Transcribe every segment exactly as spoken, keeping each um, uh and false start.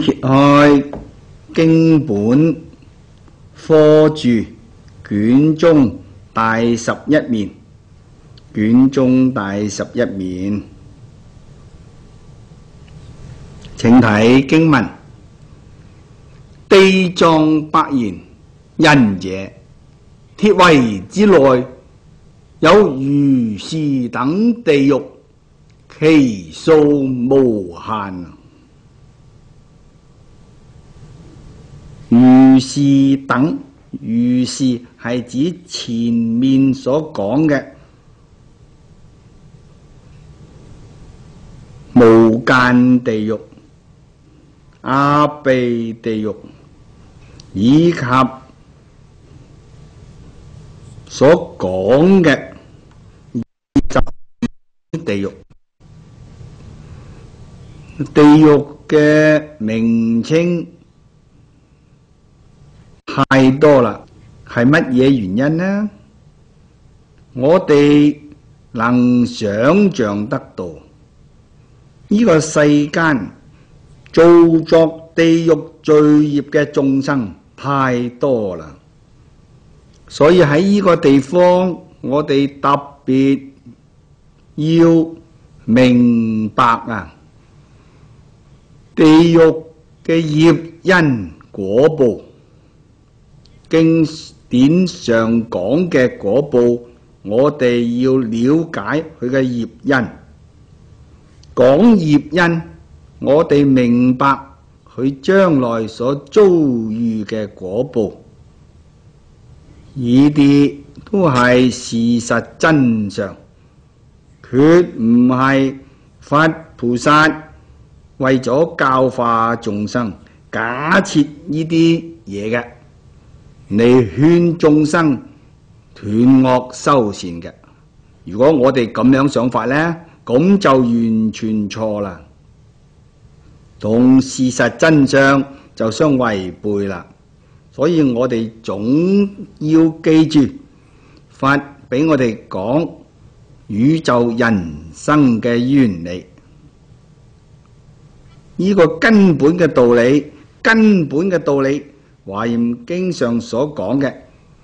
揭開經本科注卷中第十一面，卷中第十一面，請睇經文：地藏白言，仁者，鐵圍之內有如是等地獄，其數無限。如是等，如是係指前面所講嘅無間地獄、阿鼻地獄，以及所講嘅二十地獄。地獄嘅名稱太多啦，係乜嘢原因呢？我哋能想象得到，呢個世間造作地獄罪業嘅眾生太多啦，所以喺呢個地方，我哋特別要明白啊，地獄嘅業因果報。經典上講嘅果報，我哋要了解佢嘅業因。講業因，我哋明白佢將來所遭遇嘅果報，呢啲都係事實真相，決唔係佛菩薩為咗教化眾生假設呢啲嘢嘅。你勸眾生斷惡修善嘅，如果我哋咁樣想法呢，咁就完全錯啦，同事實真相就相違背啦。所以我哋總要記住，佛俾我哋講宇宙人生嘅原理，呢個根本嘅道理，根本嘅道理。華嚴經上所講嘅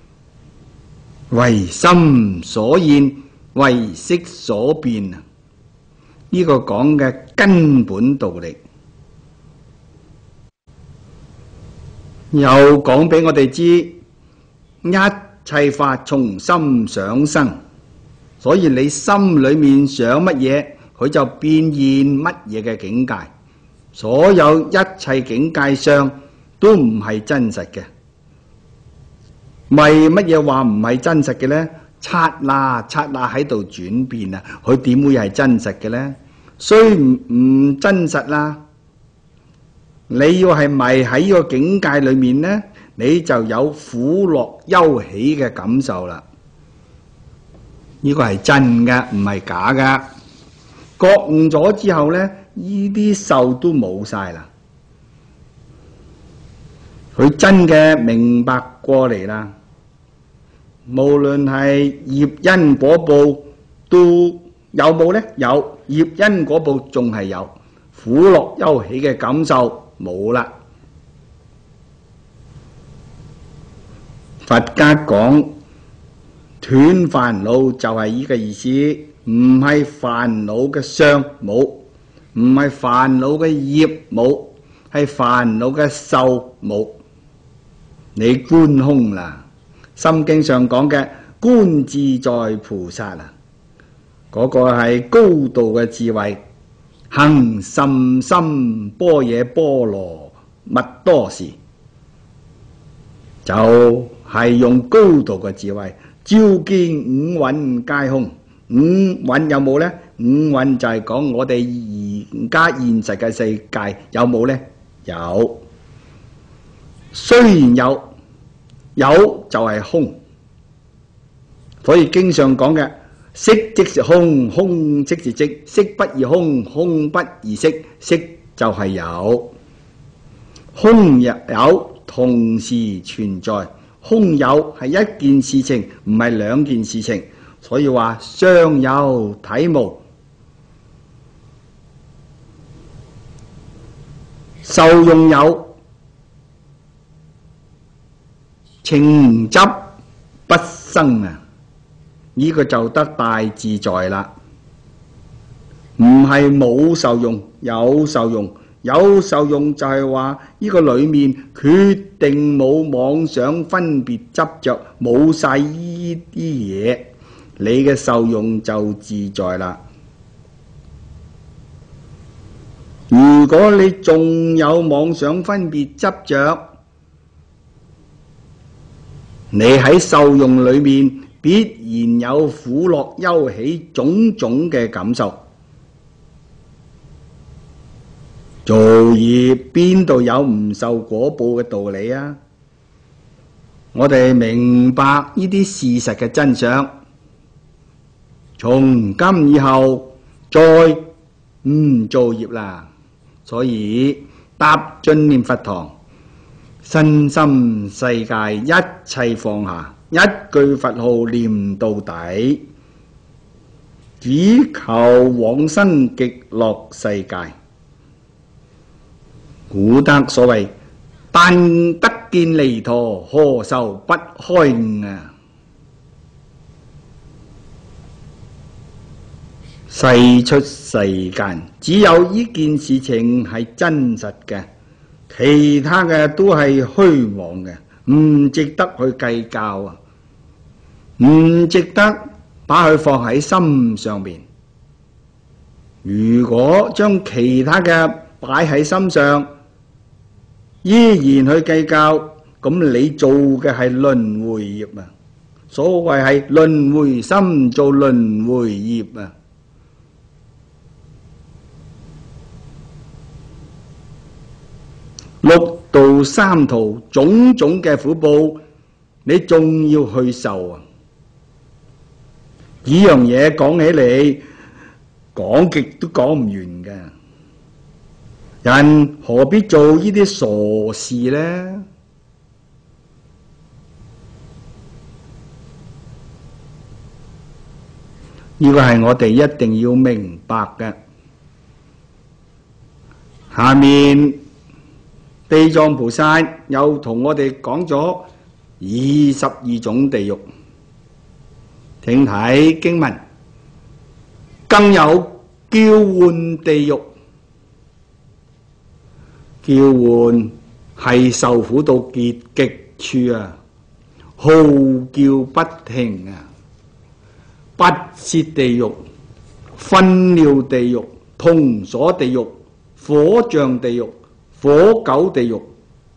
唯心所現，唯識所變啊！呢個講嘅根本道理，又講俾我哋知，一切法從心想生，所以你心裏面想乜嘢，佢就變現乜嘢嘅境界。所有一切境界上都唔係真實嘅，為乜嘢話唔係真實嘅呢？剎那剎那喺度轉變啊，佢點會係真實嘅呢？雖唔唔真實啦，你要係咪喺呢個境界裏面呢？你就有苦樂憂喜嘅感受啦。呢個係真嘅，唔係假嘅。覺悟咗之後呢，呢啲受都冇晒啦。佢真嘅明白過嚟啦，無論係業因果報都有冇呢？有，業因果報仲係有，苦樂憂喜嘅感受冇啦。佛家講斷煩惱就係呢個意思，唔係煩惱嘅相冇，唔係煩惱嘅業冇，係煩惱嘅受冇。你觀空啦，心經上講嘅觀自在菩薩啊，嗰個係高度嘅智慧，行甚深般若波羅蜜多時，就係用高度嘅智慧，照見五蘊皆空。五蘊有冇呢？五蘊就係講我哋而家現實嘅世界有冇呢？有。雖然有，有就係空，所以經常講嘅色即是空，空即是色，色不異空，空不異色，色就係有，空亦有同時存在，空有係一件事情，唔係兩件事情，所以話相有體無。 受用有情執不生啊，呢、這個就得大自在啦。唔係冇受用，有受用。有受用就係話呢個裏面決定冇妄想分別執着，冇晒呢啲嘢，你嘅受用就自在啦。如果你仲有妄想分別執着，你喺受用裏面必然有苦樂憂喜種種嘅感受。做業邊度有唔受果報嘅道理啊？我哋明白呢啲事實嘅真相，從今以後再唔做業啦。所以踏進念佛堂，身心世界一切放下，一句佛號念到底，只求往生極樂世界。古德所謂但得見離陀，何愁不開悟啊！世出世間只有呢件事情係真實嘅，其他嘅都係虛妄嘅，唔值得去計較啊，唔值得把佢放喺心上面。如果將其他嘅擺喺心上，依然去計較，咁你做嘅係輪迴業啊！所謂係輪迴心做輪迴業啊！六道三途種種嘅苦報，你仲要去受啊！呢樣嘢講起嚟，講極都講唔完嘅。人何必做呢啲傻事呢？呢個係我哋一定要明白嘅。下面地藏菩薩又同我哋講咗二十二種地獄，請睇經文，更有叫喚地獄。叫喚係受苦到極極處啊，號叫不停啊，不設地獄、糞尿地獄、銅鎖地獄、火象地獄、火狗地獄、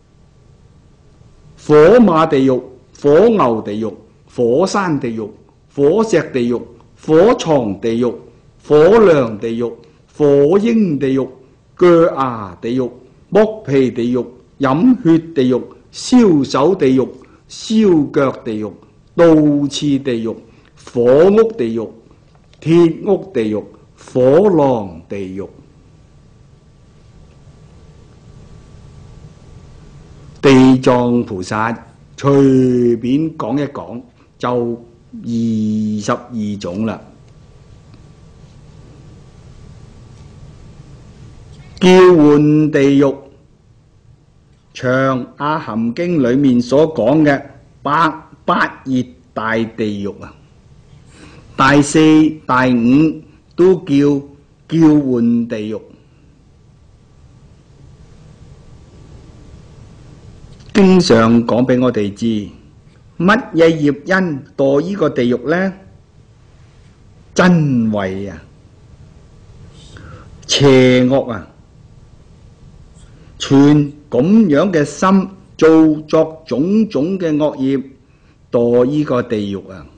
火馬地獄、火牛地獄、火山地獄、火石地獄、火床地獄、火梁地獄、火鷹地獄、鋸牙地獄、剝皮地獄、飲血地獄、燒手地獄、燒腳地獄、倒刺地獄、火屋地獄、鐵屋地獄、火狼地獄。地藏菩薩隨便講一講就二十二種啦。叫喚地獄，長阿含經裏面所講嘅八八熱大地獄啊，大四大五都叫叫喚地獄。經常講俾我哋知乜嘢業因墮呢個地獄呢？真慧啊，邪惡啊，存咁樣嘅心，做作種種嘅惡業，墮呢個地獄啊！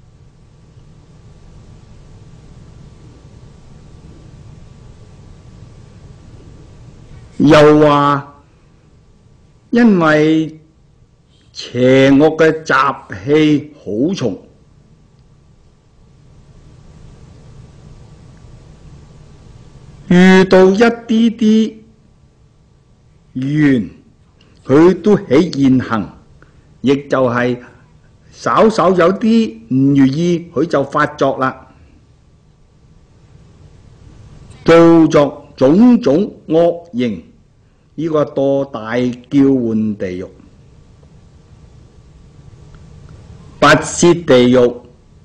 又話因為邪惡嘅習氣好重，遇到一啲啲緣，佢都起現行，亦就係稍稍有啲唔如意，佢就發作啦，做作種種惡行， 呢個墮大叫喚地獄、拔舌地獄、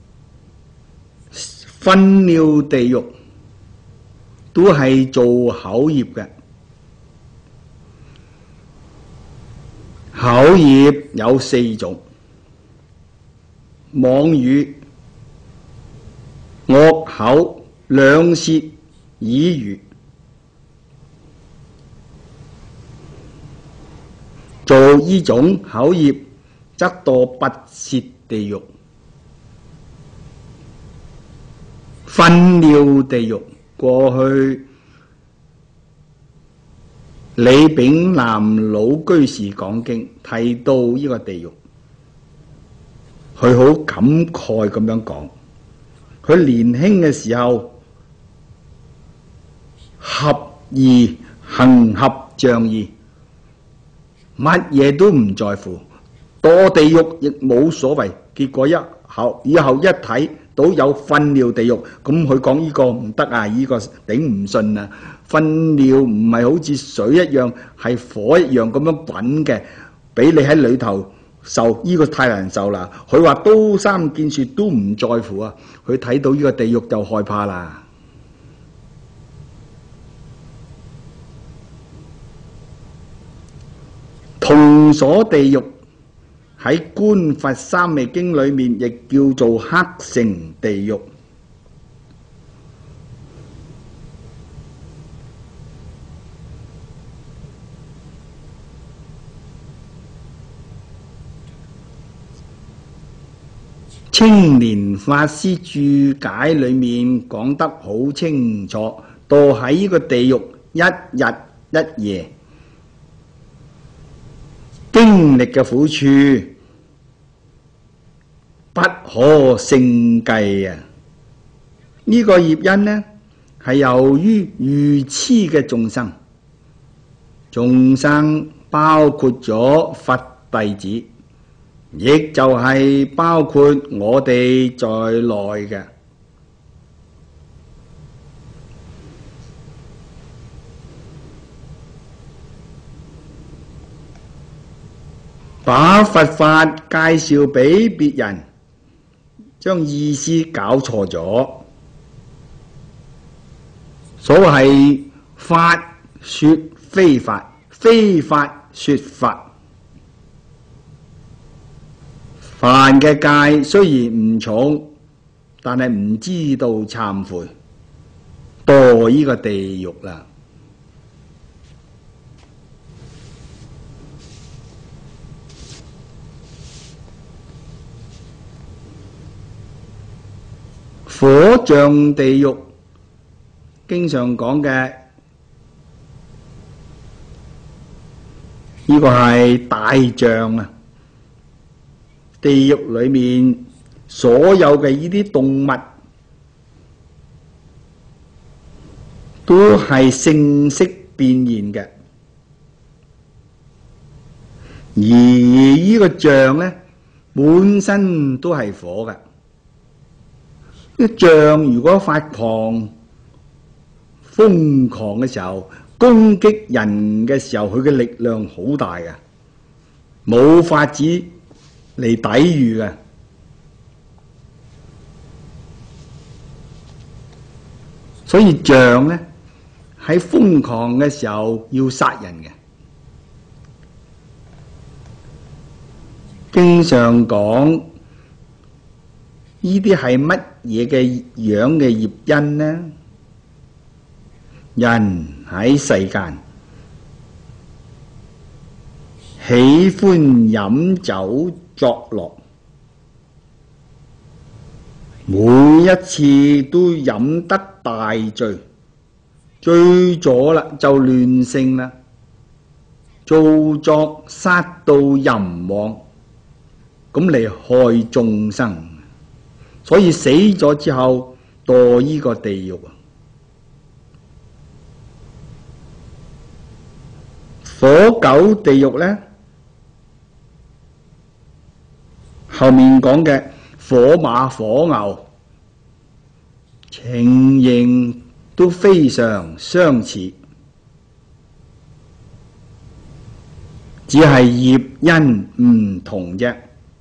糞尿地獄，都係做口業嘅。口業有四種：妄語、惡口、兩舌、綺語。做呢種口業，則墮拔舌地獄、糞尿地獄。過去李炳南老居士講經提到呢個地獄，佢好感慨咁樣講，佢年輕嘅時候合義行俠仗義，乜嘢都唔在乎，墮地獄亦冇所謂。結果一後以後一睇到有糞尿地獄，咁佢講呢個唔得啊，呢、這個頂唔順啊！糞尿唔係好似水一樣，係火一樣咁樣滾嘅，俾你喺裏頭受，呢、這個太難受啦。佢話刀三劍雪都唔在乎啊，佢睇到呢個地獄就害怕啦。銅鎖地獄喺《觀佛三昧經》裏面亦叫做黑城地獄。青蓮法師注解裏面講得好清楚，墮喺呢個地獄一日一夜，經歷嘅苦處不可勝計啊！呢、這個業因呢，係由於愚痴嘅眾生，眾生包括咗佛弟子，亦就係包括我哋在內嘅。把佛法介紹俾別人，將意思搞錯咗。所謂法說非法，非法說法。犯嘅戒雖然唔重，但係唔知道懺悔，墮呢個地獄啦。火象地獄經常講嘅呢個係大象啊！地獄裏面所有嘅呢啲動物都係性色變現嘅，而呢個象呢，本身都係火嘅。呢個象如果發狂、瘋狂嘅時候，攻擊人嘅時候，佢嘅力量好大嘅，冇法子嚟抵禦嘅。所以象呢，喺瘋狂嘅時候要殺人嘅。經常講呢啲係乜嘢嘅樣嘅業因呢？人喺世間喜歡飲酒作樂，每一次都飲得大醉，醉咗啦就亂性啦，造作殺盜淫妄，咁嚟害眾生。所以死咗之後墮呢個地獄。火狗地獄呢，後面講嘅火馬火牛情形都非常相似。 只係業因唔同啫。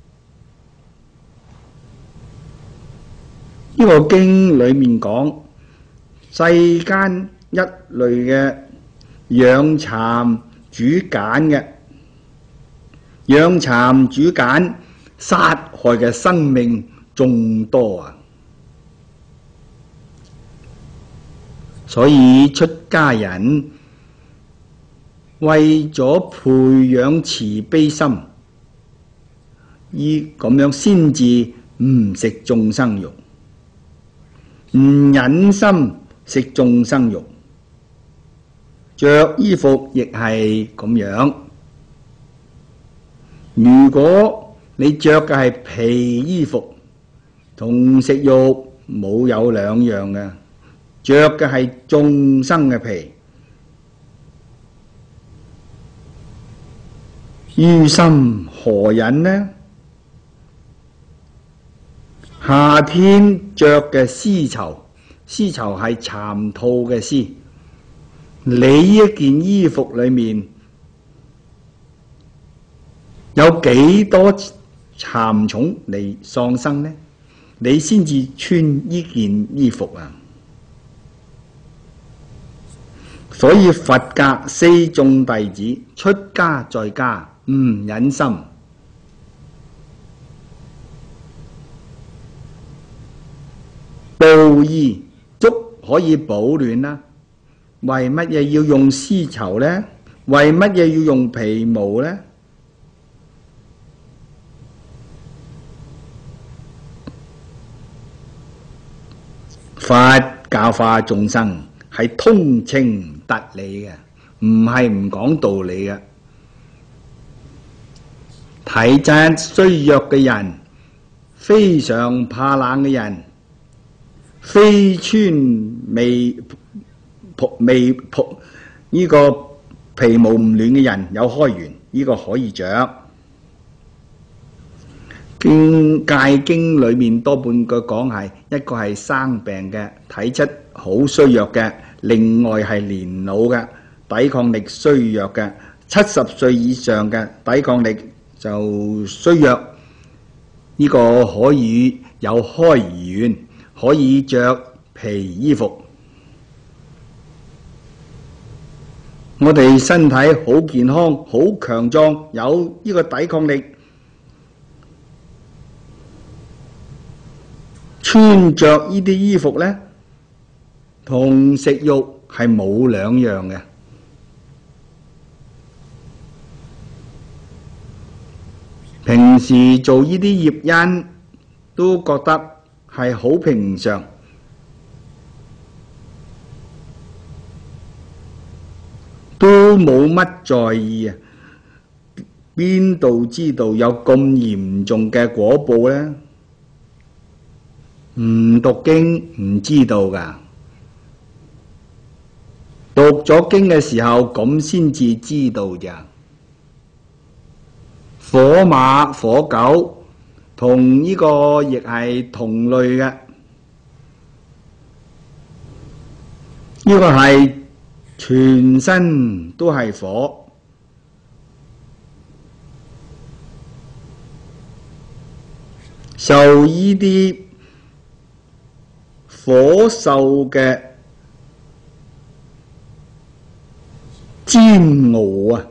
呢個經裏面講，世間一類嘅養蠶煮鹼嘅，養蠶煮鹼殺害嘅生命眾多啊！所以出家人為咗培養慈悲心，依咁樣先至唔食眾生肉，唔忍心食眾生肉，着衣服亦係咁樣。如果你着嘅係皮衣服，同食肉冇有兩樣嘅，着嘅係眾生嘅皮，於心何忍呢？夏天着嘅絲綢，絲綢係蠶吐嘅絲，你一件衣服裏面有幾多蠶蟲嚟喪生呢？你先至穿呢件衣服啊！所以佛教四眾弟子出家在家唔忍心，布衣足可以保暖啦。為乜嘢要用絲綢呢？為乜嘢要用皮毛呢？佛教化眾生係通情達理嘅，唔係唔講道理嘅。體質衰弱嘅人，非常怕冷嘅人，非穿未仆未仆呢個皮毛唔暖嘅人有開源，呢、這個可以着。經戒經裏面多半句講係一個係生病嘅，體質好衰弱嘅，另外係年老嘅，抵抗力衰弱嘅，七十歲以上嘅抵抗力就衰弱。呢、這個可以有開源，可以着皮衣服。我哋身體好健康、好強壯，有呢個抵抗力，穿着呢啲衣服呢，同食肉係冇兩樣嘅。平時做呢啲業因都覺得係好平常，都冇乜在意啊！邊度知道有咁嚴重嘅果報呢？唔讀經唔知道噶，讀咗經嘅時候咁先至知道咋。火馬火狗同呢個亦係同類嘅，呢個係全身都係火，受呢啲火受嘅煎熬啊，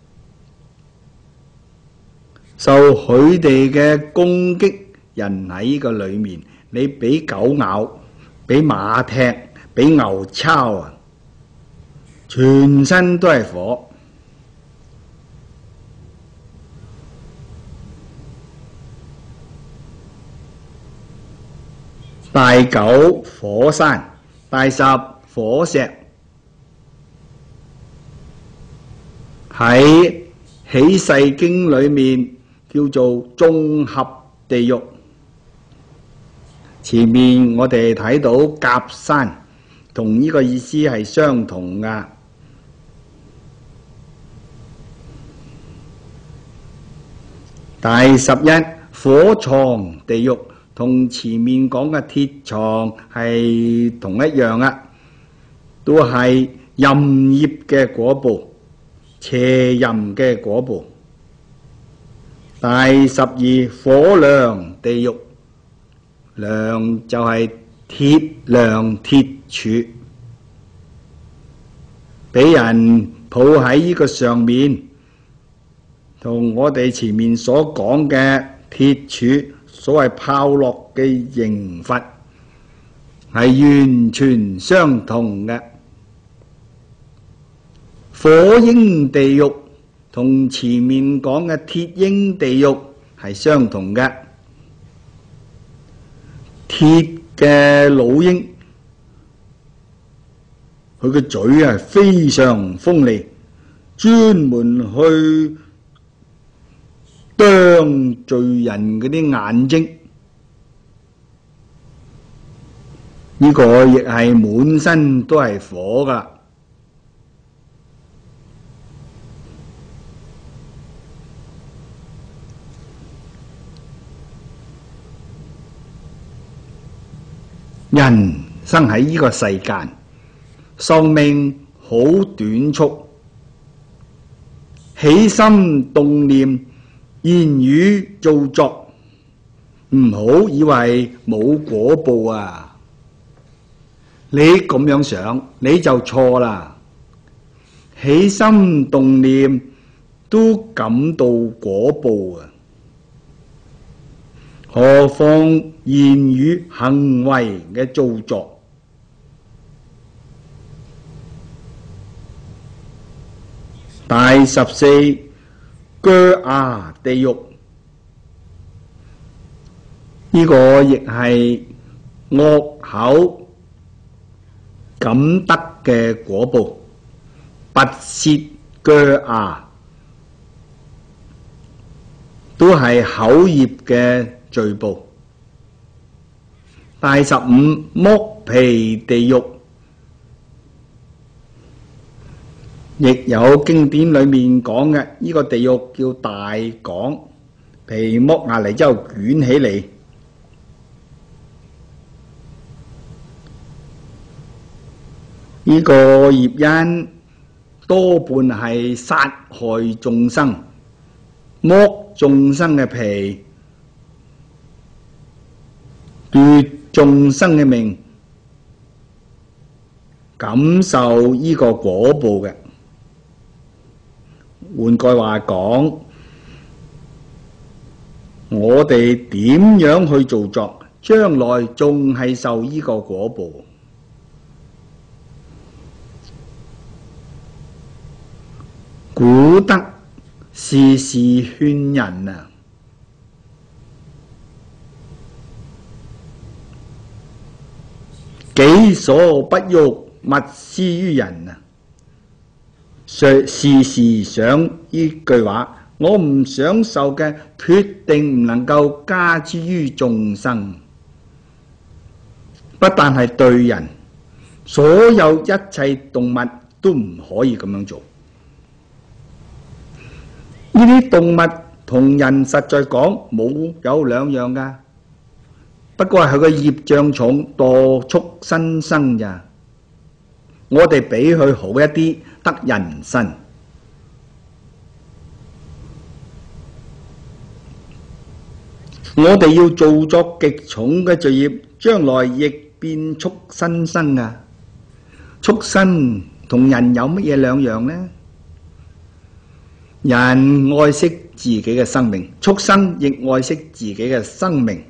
受佢哋嘅攻擊，人喺呢個裏面，你俾狗咬，俾馬踢，俾牛抄啊，全身都係火。大九火山，大十火石。喺起誓經裏面叫做綜合地獄。前面我哋睇到甲山，同呢個意思係相同噶。第十一火床地獄，同前面講嘅鐵床係同一樣啊，都係淫業嘅果報。 邪淫嘅果報。第十二，火梁地獄，梁就係鐵梁鐵柱，俾人抱喺呢個上面，同我哋前面所講嘅鐵柱所謂炮烙嘅刑罰係完全相同嘅。火鷹地獄同前面講嘅鐵鷹地獄係相同嘅。鐵嘅老鷹，佢個嘴係非常鋒利，專門去啄罪人嗰啲眼睛。呢個亦係滿身都係火㗎。人生喺呢個世間，壽命好短促，起心動念、言語造作，唔好以為冇果報啊！你咁樣想，你就錯啦。起心動念都感到果報啊！何況言語行為嘅造作。第十四，鋸牙地獄，呢、這個亦係惡口感得嘅果報，拔舌鋸牙都係口業嘅罪報。第十五，剝皮地獄，亦有經典裏面講嘅，呢個地獄叫大港，皮剝下嚟之後捲起嚟。呢個業因多半係殺害眾生，剝眾生嘅皮，奪眾生嘅命，感受呢個果報嘅。換句話講，我哋點樣去做作，將來仲係受呢個果報。古德時時勸人啊，己所不欲，勿施於人啊！時時想呢句話，我唔想受嘅，決定唔能夠加諸於眾生。不但係對人，所有一切動物都唔可以咁樣做。呢啲動物同人實在講冇有兩樣噶，不過係佢個業障重，墮畜生生咋。我哋比佢好一啲，得人身。我哋要做作極重嘅罪業，將來亦變畜生生啊！畜生同人有乜嘢兩樣呢？人愛惜自己嘅生命，畜生亦愛惜自己嘅生命。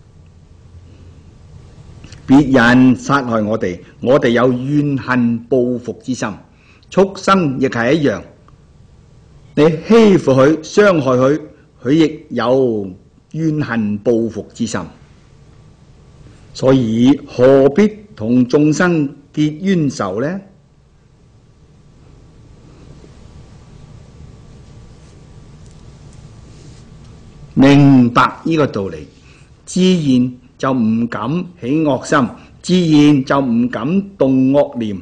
別人殺害我哋，我哋有怨恨報復之心。畜生亦係一樣，你欺負佢、傷害佢，佢亦有怨恨報復之心。所以何必同眾生結冤仇呢？明白呢個道理，自然就唔敢起惡心，自然就唔敢動惡念，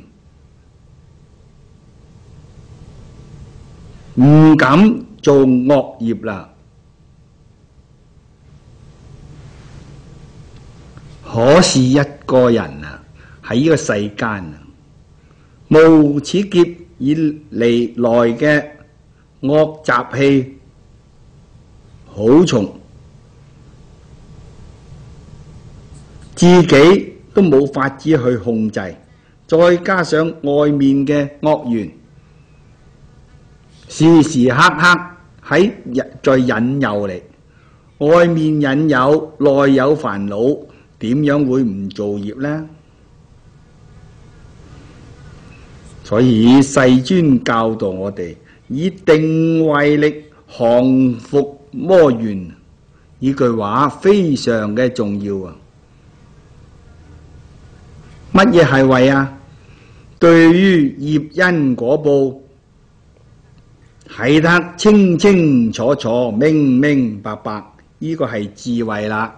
唔敢做惡業啦。可是一個人啊，喺呢個世間啊，無始劫以嚟來嘅惡習氣好重，自己都冇法子去控制，再加上外面嘅惡緣，時時刻刻喺在引誘你。外面引誘，內有煩惱，點樣會唔造業呢？所以世尊教導我哋以定慧力降伏魔緣，呢句話非常嘅重要啊！乜嘢係慧啊？對於業因果報睇得清清楚楚、明明白白，呢個係智慧啦。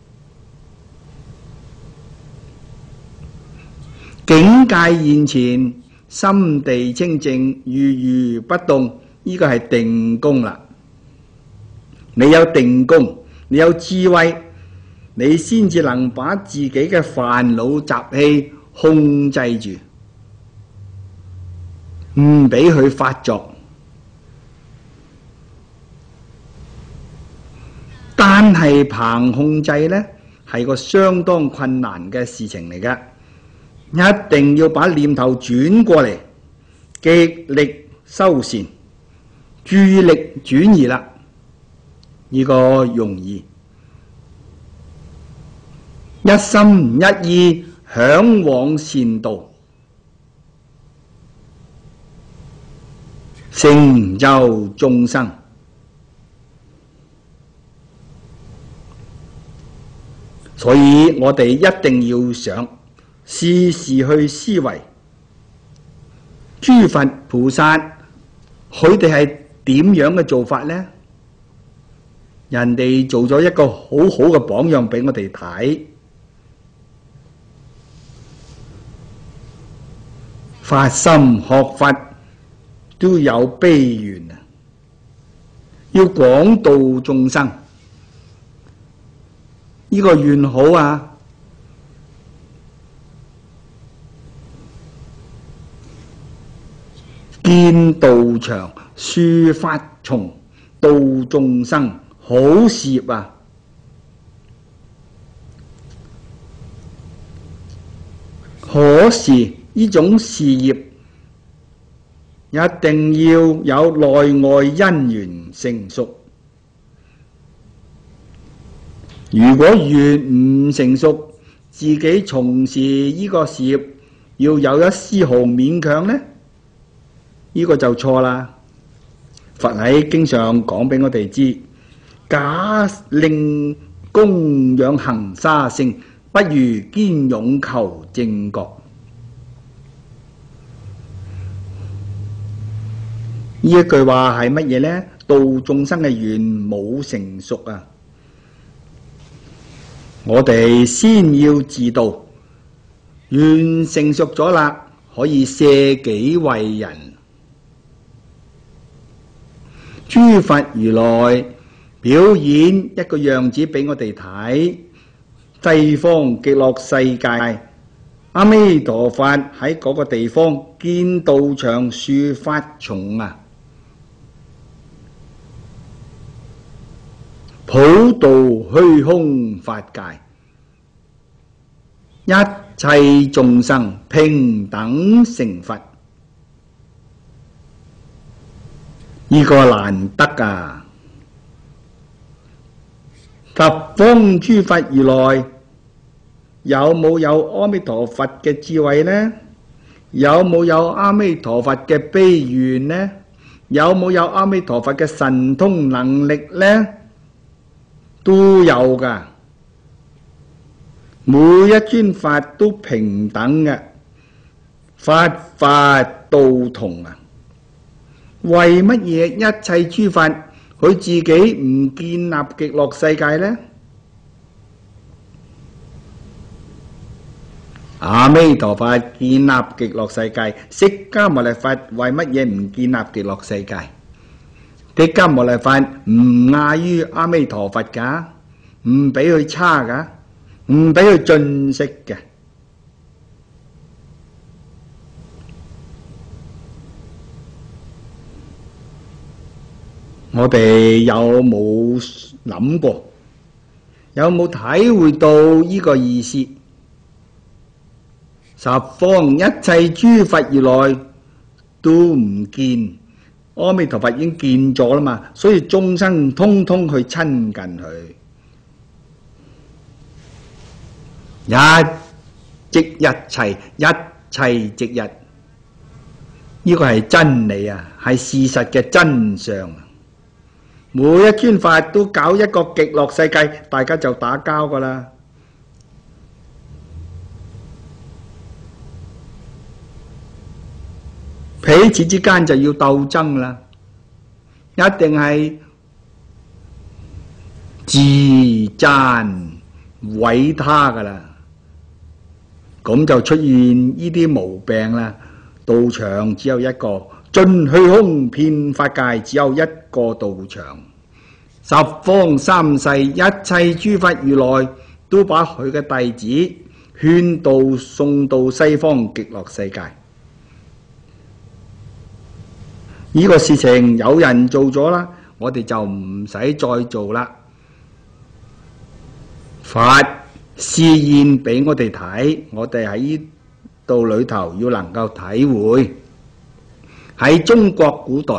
境界現前，心地清淨，如如不動，呢個係定功啦。你有定功，你有智慧，你先至能把自己嘅煩惱習氣控制住，唔俾佢發作。但係憑控制呢，係個相當困難嘅事情嚟㗎，一定要把念頭轉過嚟，極力修善，注意力轉移啦，呢個容易，一心一意向往善道，成就眾生。所以我哋一定要想，時時去思維，諸佛菩薩佢哋係點樣嘅做法呢？人哋做咗一個好好嘅榜樣俾我哋睇，發心學佛都有悲願啊！要廣度眾生。呢個願好啊！建道場、樹法叢、度眾生，好事業啊！可是呢種事業一定要有內外因緣成熟。如果緣唔成熟，自己從事呢個事業要有一絲毫勉強呢，呢、呢個就錯啦。佛喺經上講俾我哋知，假令供養行沙聖，不如堅勇求正覺。呢一句話係乜嘢呢？度眾生嘅緣冇成熟啊！我哋先要自度，緣成熟咗啦，可以捨己為人。諸佛如來表演一個樣子俾我哋睇，西方極樂世界，阿彌陀佛喺嗰個地方建道場、樹法叢啊，普度虛空法界，一切眾生平等成佛，呢個難得啊！十方諸佛如來有冇有阿彌陀佛嘅智慧呢？有冇有阿彌陀佛嘅悲願呢？有冇有阿彌陀佛嘅神通能力呢？都有噶，每一尊法都平等嘅，法法都同啊！為乜嘢一切諸法佢自己唔建立極樂世界呢？阿彌陀佛建立極樂世界，釋迦牟尼佛為乜嘢唔建立極樂世界？釋迦牟尼佛唔亞於阿彌陀佛噶，唔俾佢差噶，唔俾佢盡息嘅。 我哋有冇諗過？有冇體會到呢個意思？十方一切諸佛如來都唔見，阿彌陀佛已經見咗啦嘛，所以眾生通通去親近佢，一即一切，一切即一，呢個係真理啊，係事實嘅真相。每一尊法都搞一個極樂世界，大家就打交噶啦。彼此之間就要鬥爭啦，一定係自讚毀他噶啦，咁就出現呢啲毛病啦。道場只有一個，盡虛空遍法界只有一個道場，十方三世一切諸佛如來都把佢嘅弟子勸導送到西方極樂世界。呢個事情有人做咗啦，我哋就唔使再做啦。佛示現俾我哋睇，我哋喺呢度裏頭要能夠體會。喺中國古代，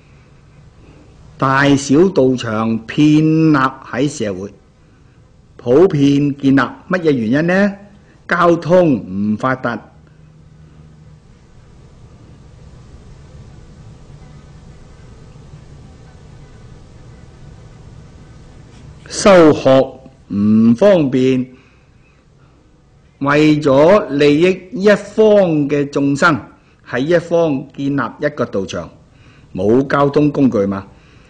大小道場遍立喺社會，普遍建立乜嘢原因呢？交通唔發達，修學唔方便，為咗利益一方嘅眾生，喺一方建立一個道場，冇交通工具嘛，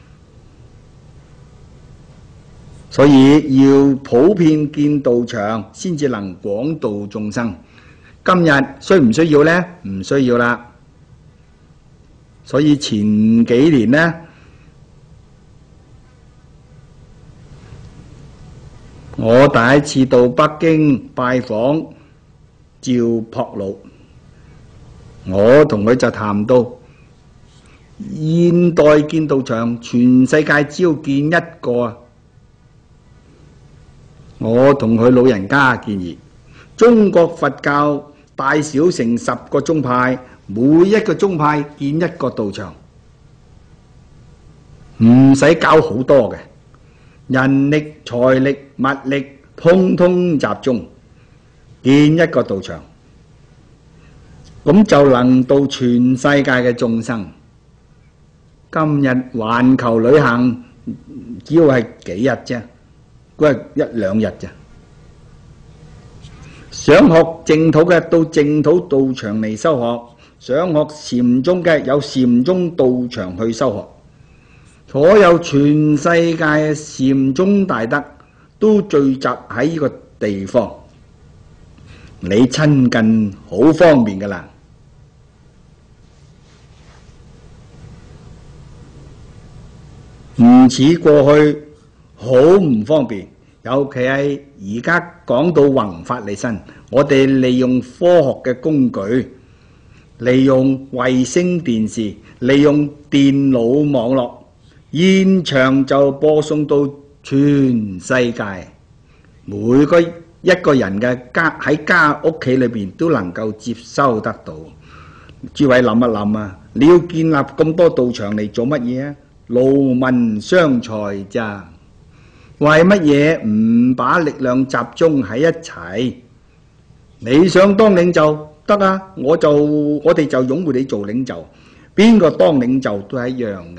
所以要普遍建道場，先至能廣度眾生。今日需唔需要呢？唔需要啦。所以前幾年呢，我第一次到北京拜訪趙樸魯，我同佢就談到現代建道場，全世界只要建一個啊！我同佢老人家建議，中國佛教大小成十個宗派，每一個宗派建一個道場，唔使搞好多嘅。人力、財力、物力，通通集中建一個道場，咁就能到全世界嘅眾生。今日環球旅行只要係幾日啫，嗰係一兩日啫。想學淨土嘅到淨土道場嚟修學，想學禪宗嘅有禪宗道場去修學。所有全世界嘅禪宗大德都聚集喺呢個地方，你親近好方便噶啦。唔似過去好唔方便，尤其係而家講到弘法利生，我哋利用科學嘅工具，利用衛星電視，利用電腦網絡，現場就播送到全世界，每個一個人嘅家喺家屋企裏邊都能夠接收得到。諸位諗一諗啊，你要建立咁多道場嚟做乜嘢啊？勞民傷財咋？為乜嘢唔把力量集中喺一齊？你想當領袖得啊，我就我哋就擁護你做領袖，邊個當領袖都係一樣嘅。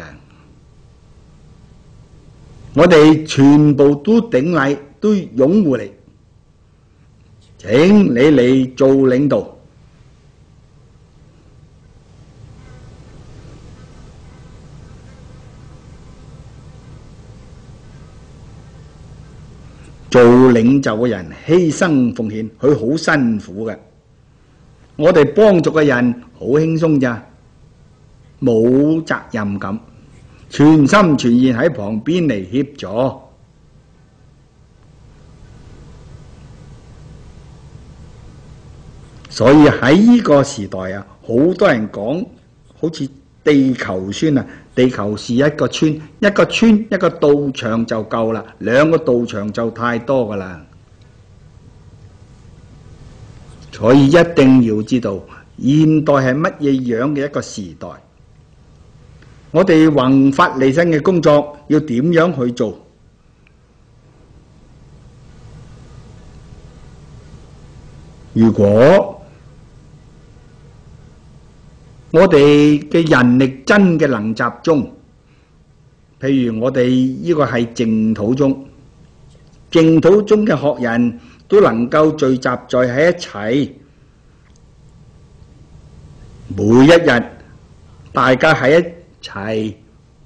我哋全部都頂禮，都擁護你，請你嚟做領導。做領袖嘅人犧牲奉獻，佢好辛苦嘅。我哋幫助嘅人好輕鬆咋，冇責任感，全心全意喺旁邊嚟協助。所以喺呢個時代啊，好多人講好似地球村啊， 地球是一個村，一個村一個道場就夠啦，兩個道場就太多噶啦。所以一定要知道現代係乜嘢樣嘅一個時代，我哋弘法利生嘅工作要點樣去做？如果我哋嘅人力真嘅能集中，譬如我哋呢個係淨土宗，淨土宗嘅學人都能夠聚集在喺一齊，每一日大家喺一齊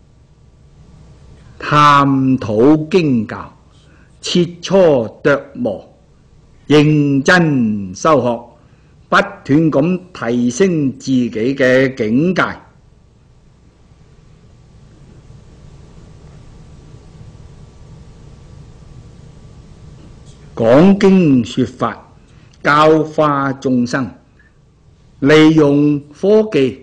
探討經教，切磋琢磨，認真修學，不斷咁提升自己嘅境界。講經說法，教化眾生，利用科技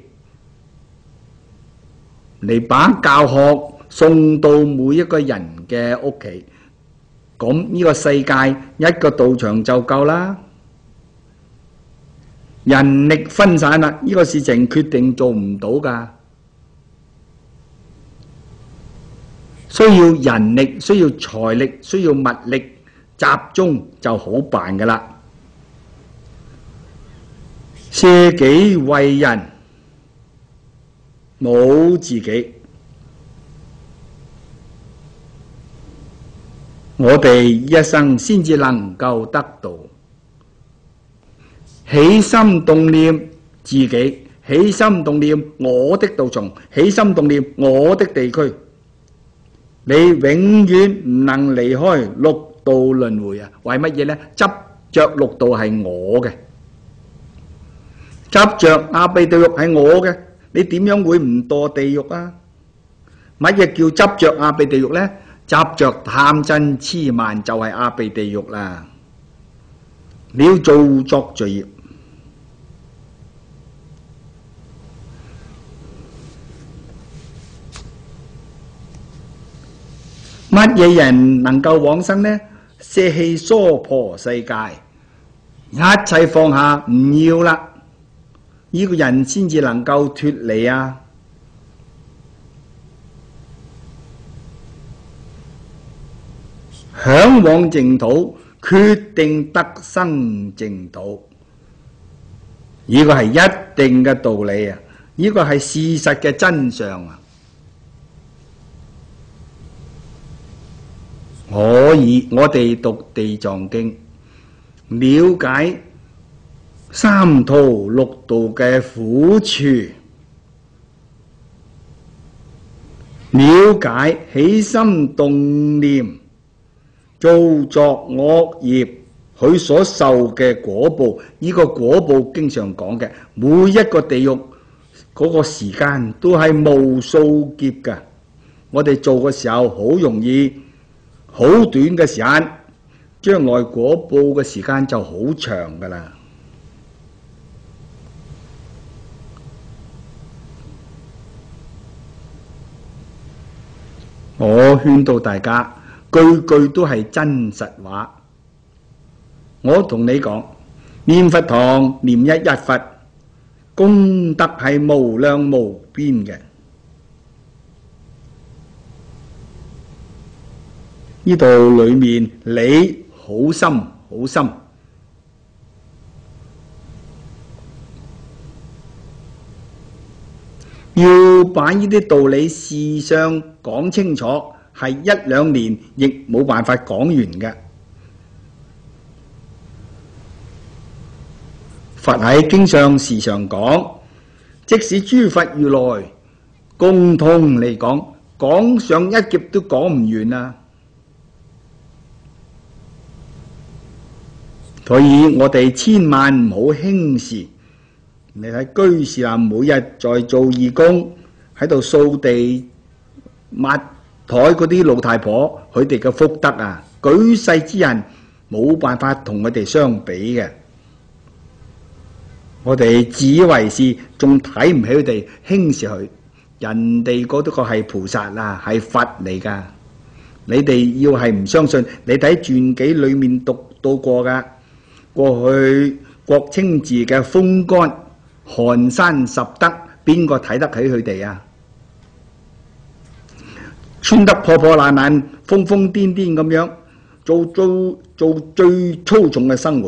嚟把教學送到每一個人嘅屋企，咁呢個世界一個道場就夠啦。人力分散啦，呢個事情決定做唔到㗎，需要人力，需要財力，需要物力集中就好辦㗎啦。捨己為人，冇自己，我哋一生先至能夠得到。起心動念自己，起心動念我的道場，起心動念我的地區，你永遠唔能離開六道輪迴啊！為乜嘢呢？執着六道係我嘅，執着阿鼻地獄係我嘅，你點樣會唔墮地獄啊？乜嘢叫執着阿鼻地獄呢？執着貪嗔癡慢就係阿鼻地獄啦！你要做作罪業。乜嘢人能夠往生呢？捨棄娑婆世界，一切放下唔要啦，呢個人先至能夠脫離啊！向往淨土，決定得生淨土，呢個係一定嘅道理啊！呢個係事實嘅真相啊！可以，我哋讀地藏經，了解三途六道嘅苦處，了解起心動念造作惡業佢所受嘅果報。呢個果報經常講嘅，每一個地獄嗰個時間都係無數劫㗎。我哋做嘅時候好容易，好短嘅時間，將來果報嘅時間就好長㗎啦。我勸導大家，句句都係真實話。我同你講，念佛堂念一日佛，功德係無量無邊嘅。呢度裏面理好深好深，要把呢啲道理事相講清楚，係一兩年亦冇辦法講完嘅。佛喺經上時常講，即使諸佛如來共同嚟講，講上一劫都講唔完啊！所以我哋千萬唔好輕視。你睇居士林每日在做義工，喺度掃地抹台嗰啲老太婆，佢哋嘅福德啊，舉世之人冇辦法同佢哋相比嘅。我哋自以為是，仲睇唔起佢哋，輕視佢。 人哋嗰個係菩薩啦，係佛嚟噶。你哋要係唔相信，你睇傳記裏面讀到過噶。過去國清寺嘅風干、寒山十德，邊個睇得起佢哋啊？穿得破破爛爛、瘋瘋癲癲咁樣，做做做最粗重嘅生活。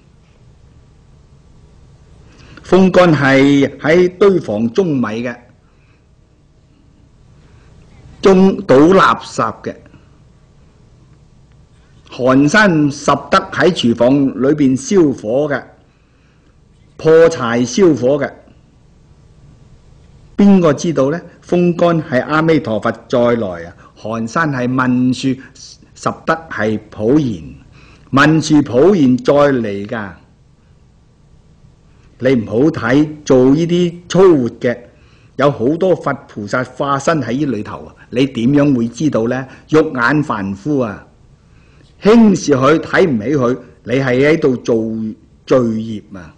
風干係喺堆房舂米嘅，舂倒垃圾嘅。寒山十德喺廚房裏邊燒火嘅，破柴燒火嘅。邊個知道呢？風干係阿彌陀佛再來啊，寒山係文殊，十德係普賢，文殊普賢再嚟噶。你唔好睇做呢啲粗活嘅，有好多佛菩薩化身喺呢裏頭啊！你點樣會知道呢？肉眼凡夫啊，輕視佢，睇唔起佢，你係喺度做罪業啊！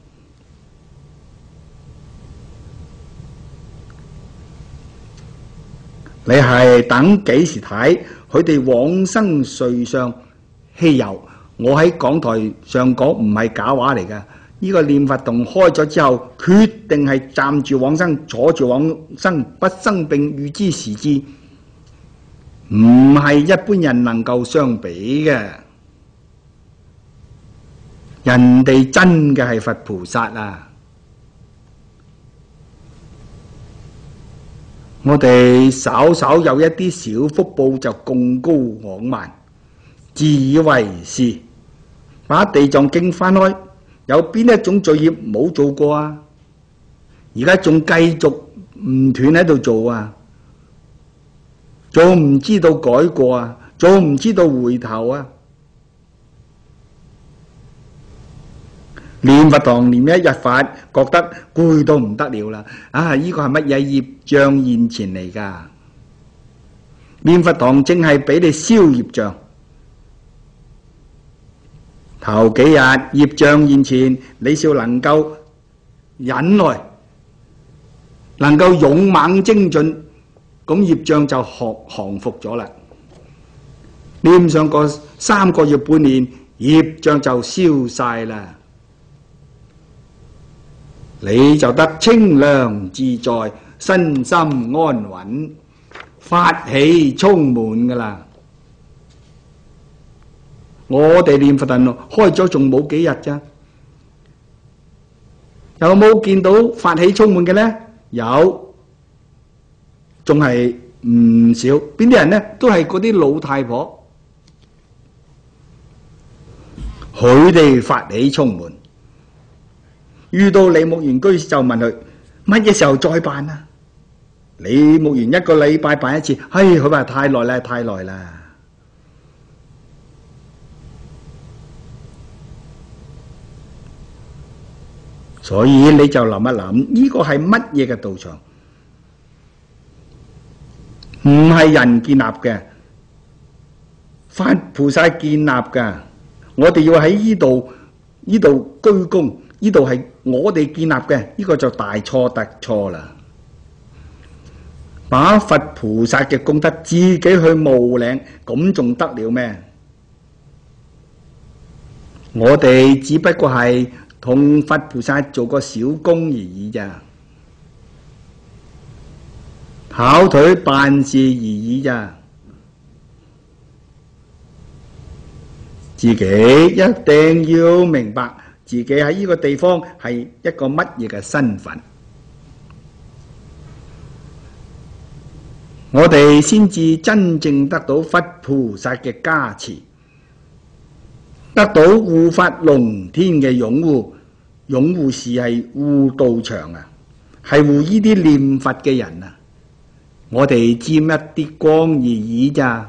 你係等幾時睇佢哋往生瑞相稀有？我喺講台上講唔係假話嚟㗎。呢個念佛洞開咗之後，決定係站住往生，坐住往生，不生病，預知時至，唔係一般人能夠相比嘅。人哋真嘅係佛菩薩啊！我哋稍稍有一啲小福報就貢高昂慢，自以為是，把地藏經翻開，有邊一種罪業冇做過啊？而家仲繼續唔斷喺度做啊，仲唔知道改過啊，仲唔知道回頭啊？念佛堂念一日法，覺得攰到唔得了啦！啊，呢個係乜嘢業障現前嚟噶？念佛堂正係俾你消業障。頭幾日業障現前，你少能夠忍耐，能夠勇猛精進，咁業障就降降服咗啦。念上個三個月半年，業障就消晒啦。你就得清涼自在，身心安穩，法喜充滿噶啦。我哋念佛堂開咗仲冇幾日咋？有冇見到法喜充滿嘅呢？有，仲係唔少。邊啲人呢？都係嗰啲老太婆，佢哋法喜充滿。遇到李木園居士就問佢乜嘢時候再辦啊？李木園一個禮拜辦一次，唉，佢話太耐啦，太耐啦。所以你就諗一諗，呢個係乜嘢嘅道場？唔係人建立嘅，佛菩薩建立嘅。我哋要喺呢度呢度居功。呢度係我哋建立嘅，呢個就大錯特錯啦！把佛菩薩嘅功德自己去冒領，咁仲得了咩？我哋只不過係同佛菩薩做個小工而已咋，跑腿辦事而已咋，自己一定要明白。自己喺呢個地方係一個乜嘢嘅身份，我哋先至真正得到佛菩薩嘅加持，得到護法龍天嘅擁護。擁護是係護道場啊，係護呢啲念佛嘅人啊。我哋沾一啲光而已咋，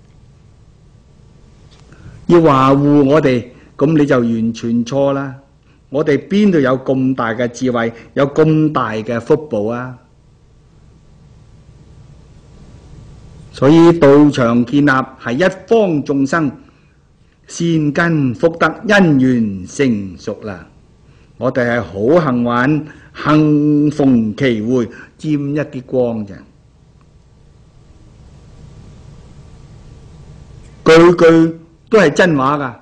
要話護我哋。咁你就完全錯啦！我哋邊度有咁大嘅智慧，有咁大嘅福報啊？所以道場建立係一方眾生善根福德因緣成熟啦。我哋係好幸運幸逢其會，沾一啲光啫。句句都係真話㗎。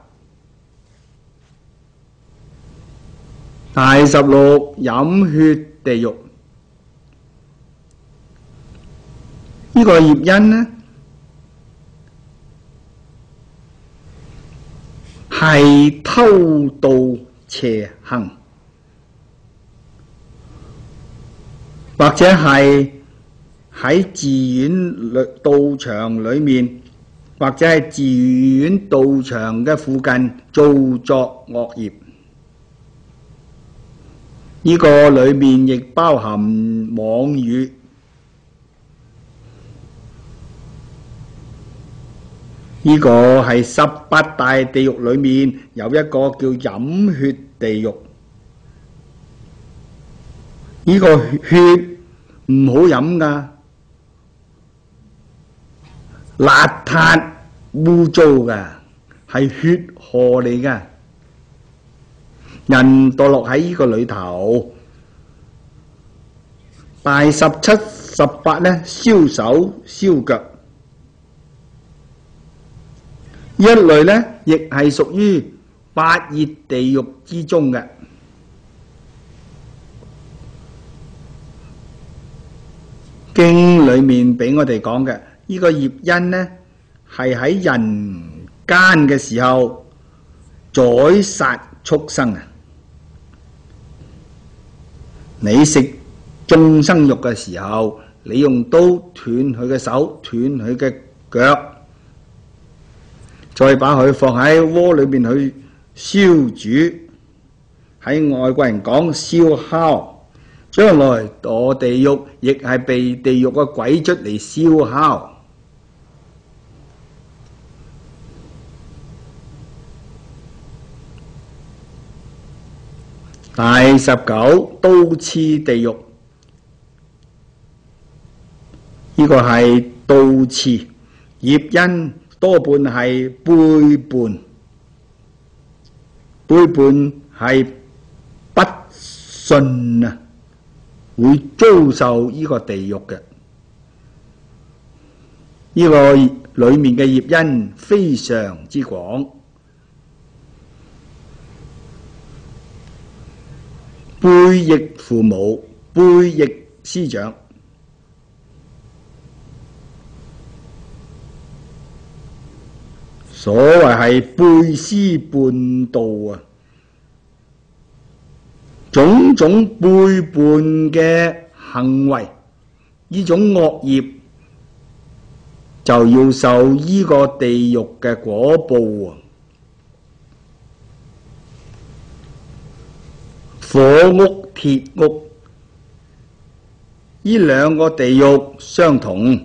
第十六，飲血地獄。呢個業因呢，係偷盜邪行，或者係喺寺院道場裏面，或者係寺院道場嘅附近造作惡業。呢個裏面亦包含妄語。呢個係十八大地獄裏面有一個叫飲血地獄。呢個血唔好飲㗎，邋遢污糟㗎，係血河嚟㗎。人墮落喺呢個裏頭。第十七、十八呢，燒手燒腳。一類呢，亦係屬於八熱地獄之中嘅。經裏面俾我哋講嘅呢個業因呢，係喺人間嘅時候宰殺畜生啊！你食眾生肉嘅時候，你用刀斷佢嘅手，斷佢嘅腳，再把佢放喺鍋裏面去燒煮，喺外國人講燒烤，將來墮地獄亦係被地獄嘅鬼卒嚟燒烤。第十九，刀刺地獄。呢個係刀刺業因，多半係背叛。背叛係不信啊，會遭受呢個地獄嘅。呢個裏面嘅業因非常之廣。背逆父母，背逆師長，所謂係背師叛道啊！種種背叛嘅行為，呢種惡業就要受呢個地獄嘅果報啊！火屋、鐵屋，呢兩個地獄相同，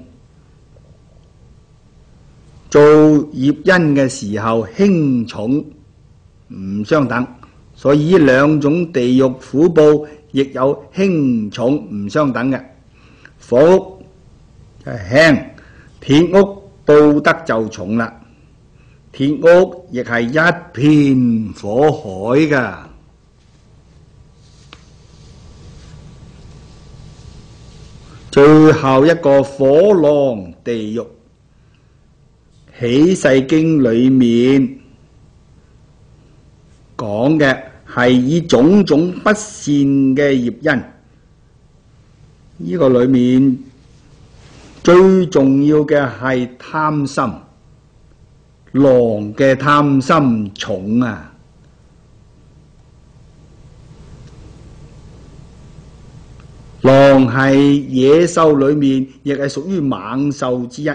做業因嘅時候輕重唔相等，所以呢兩種地獄苦報亦有輕重唔相等嘅。火屋就輕，鐵屋報德就重啦。鐵屋亦係一片火海㗎。最後一個火狼地獄，起誓經裏面講嘅係以種種不善嘅業因，呢個裏面最重要嘅係貪心，狼嘅貪心重啊！狼係野獸裏面，亦係屬於猛獸之一。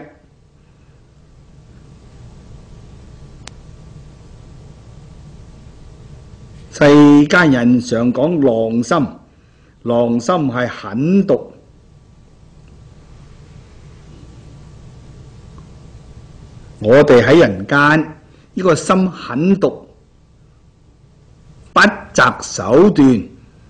世間人常講狼心，狼心係狠毒。我哋喺人間，呢個心狠毒，不擇手段，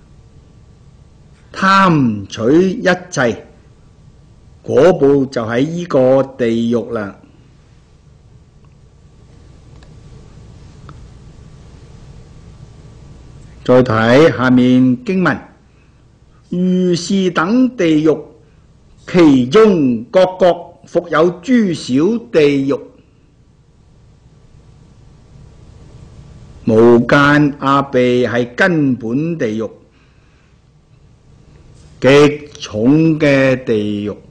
貪取一切，果報就喺呢個地獄啦。再睇下面經文， 如是等地獄，其中各國復有諸小地獄。無間阿鼻係根本地獄，極重嘅地獄。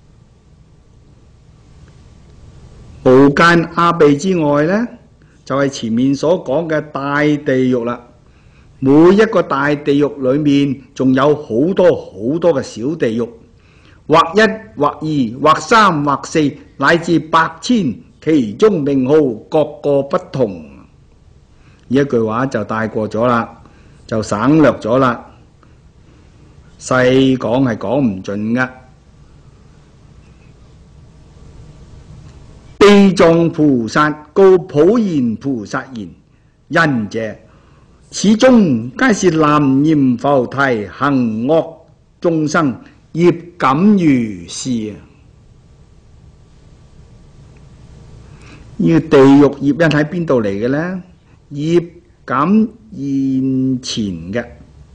無間阿鼻之外呢，就係前面所講嘅大地獄啦。每一個大地獄裏面仲有好多好多嘅小地獄，或一或二或三或四乃至百千，其中名號各個不同。呢一句話就帶過咗啦，就省略咗啦。細講係講唔盡噶。地藏菩薩告普賢菩薩言：仁者，此中皆是南閻浮提行惡眾生業感如是啊！呢個地獄業因喺邊度嚟嘅呢？業感現前嘅，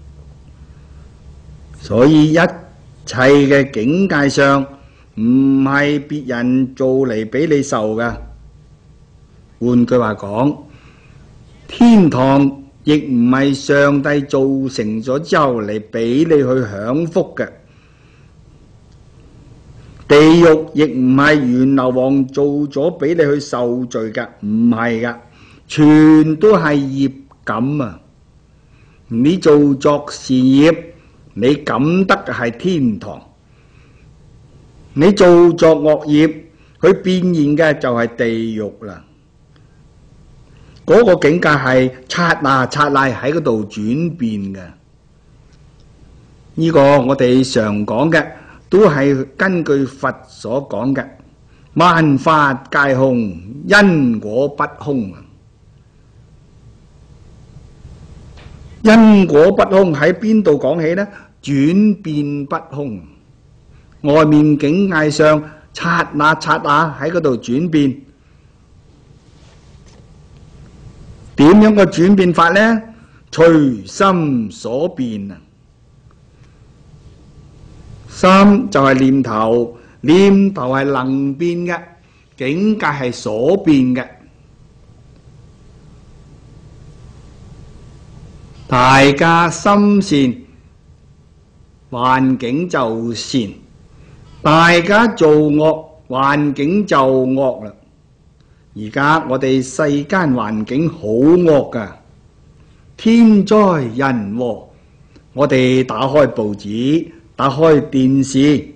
所以一切嘅境界上唔係別人做嚟俾你受嘅。換句話講，天堂亦唔係上帝造成咗之後嚟俾你去享福嘅，地獄亦唔係閻羅王做咗俾你去受罪嘅，唔係噶，全都係業感啊！你做作善業，你感得嘅係天堂；你做作惡業，佢變現嘅就係地獄啦。嗰個境界係剎那剎那喺嗰度轉變嘅。呢個我哋常講嘅，都係根據佛所講嘅，萬法皆空，因果不空。因果不空喺邊度講起呢？轉變不空，外面境界上剎那剎那喺嗰度轉變。點樣個轉變法呢？隨心所變啊！心就係念頭，念頭係能變嘅，境界係所變嘅。大家心善，環境就善；大家做惡，環境就惡啦。而家我哋世間環境好惡噶，天災人禍。我哋打開報紙，打開電視，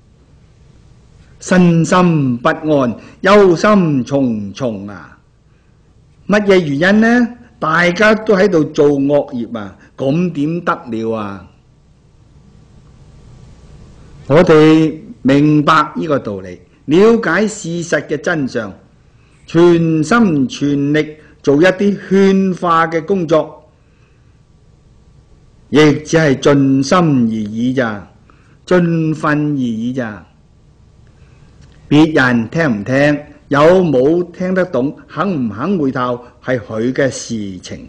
身心不安，憂心忡忡啊！乜嘢原因呢？大家都喺度做惡業啊，咁點得了啊？我哋明白呢個道理，了解事實嘅真相，全心全力做一啲勸化嘅工作，亦只係盡心而已咋，盡分而已咋。別人聽唔聽，有冇聽得懂，肯唔肯回頭，係佢嘅事情。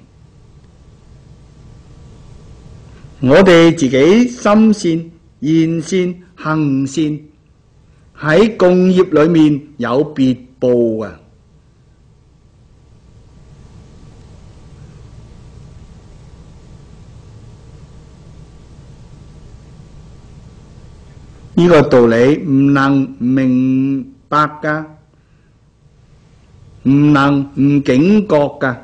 我哋自己心善、言善、行善，喺共業裏面有別報啊！呢個道理唔能唔明白噶，唔能唔警覺噶。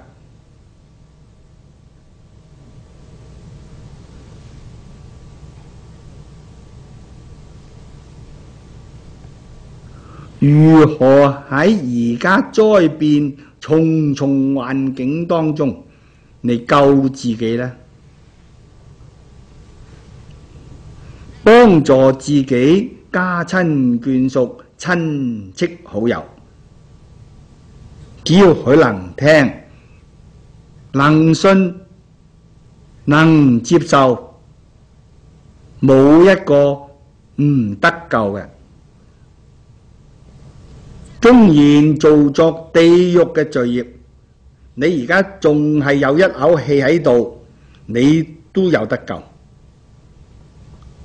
如何喺而家災變重重環境當中嚟救自己呢？幫助自己家親眷屬、親戚好友，只要佢能聽、能信、能接受，冇一個唔得救嘅。縱然做作地獄嘅罪業，你而家仲係有一口氣喺度，你都有得救。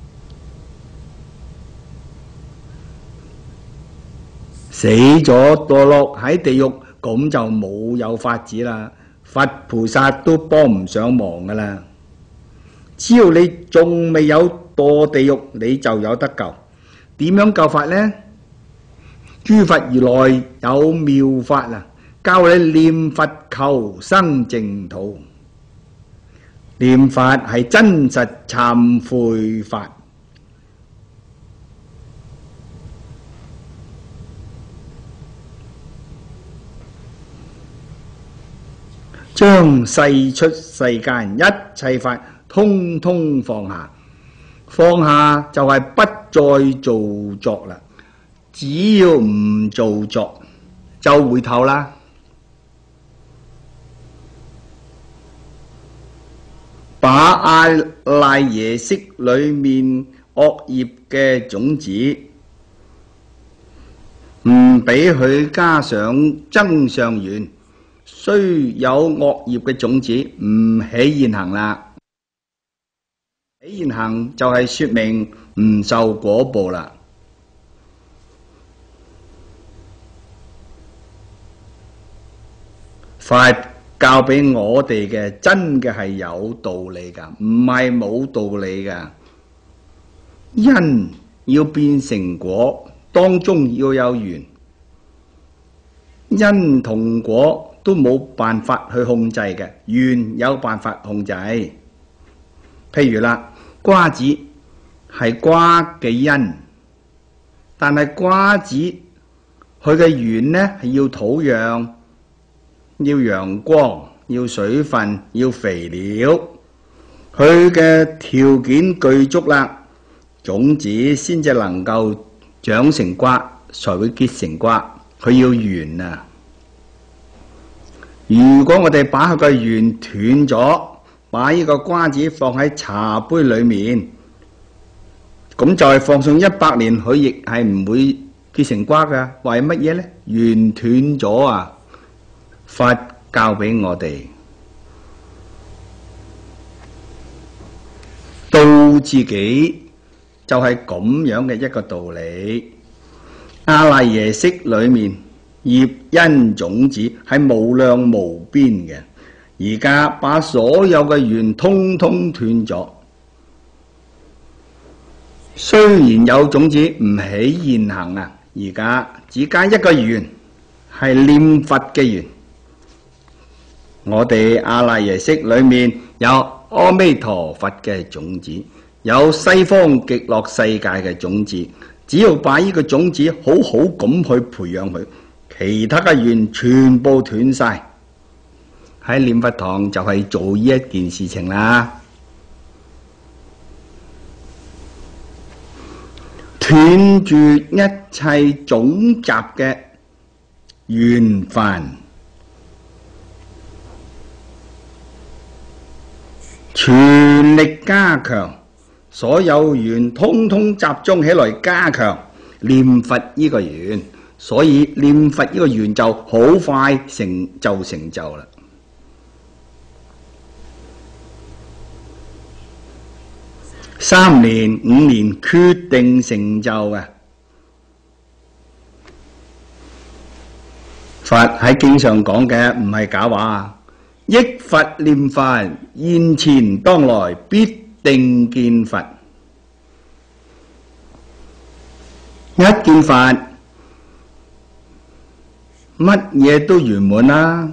死咗墮落喺地獄，咁就冇有法子啦。佛菩薩都幫唔上忙噶啦。只要你仲未有墮地獄，你就有得救。點樣救法呢？諸佛如來有妙法啊，教你念佛求生淨土。念法係真實懺悔法。將世出世間一切法通通放下，放下就係不再做作啦。只要唔做作，就回頭啦。把阿賴耶識裏面惡業嘅種子，唔俾佢加上增上緣。雖有惡業嘅種子唔起現行啦，起現行就係說明唔受果報啦。佛教俾我哋嘅真嘅係有道理噶，唔係冇道理噶。因要變成果，當中要有緣，因同果都冇辦法去控制嘅，緣有辦法控制。譬如啦，瓜子係瓜嘅因，但係瓜子佢嘅緣呢係要土壤、要陽光、要水分、要肥料，佢嘅條件具足啦，種子先至能夠長成瓜，才會結成瓜。佢要緣啊！如果我哋把佢個緣斷咗，把呢個瓜子放喺茶杯裏面，咁就係放上一百年，佢亦係唔會結成瓜噶。為乜嘢呢？緣斷咗啊！佛教俾我哋道自己就係咁樣嘅一個道理。阿賴耶識裏面業因種子係無量無邊嘅，而家把所有嘅緣通通斷咗。雖然有種子唔起現行啊，而家只加一個緣，係念佛嘅緣。我哋阿賴耶識裏面有阿彌陀佛嘅種子，有西方極樂世界嘅種子，只要把呢個種子好好咁去培養佢，其他嘅緣全部斷晒。喺念佛堂就係做呢一件事情啦。斷絕一切總雜嘅緣煩，全力加強，所有緣通通集中起來加強念佛呢個緣，所以念佛呢個緣就好快成就成就啦。三年五年決定成就嘅。佛喺經上講嘅唔係假話，憶佛念佛，現前當來必定見佛。一見佛，乜嘢都圓滿啦。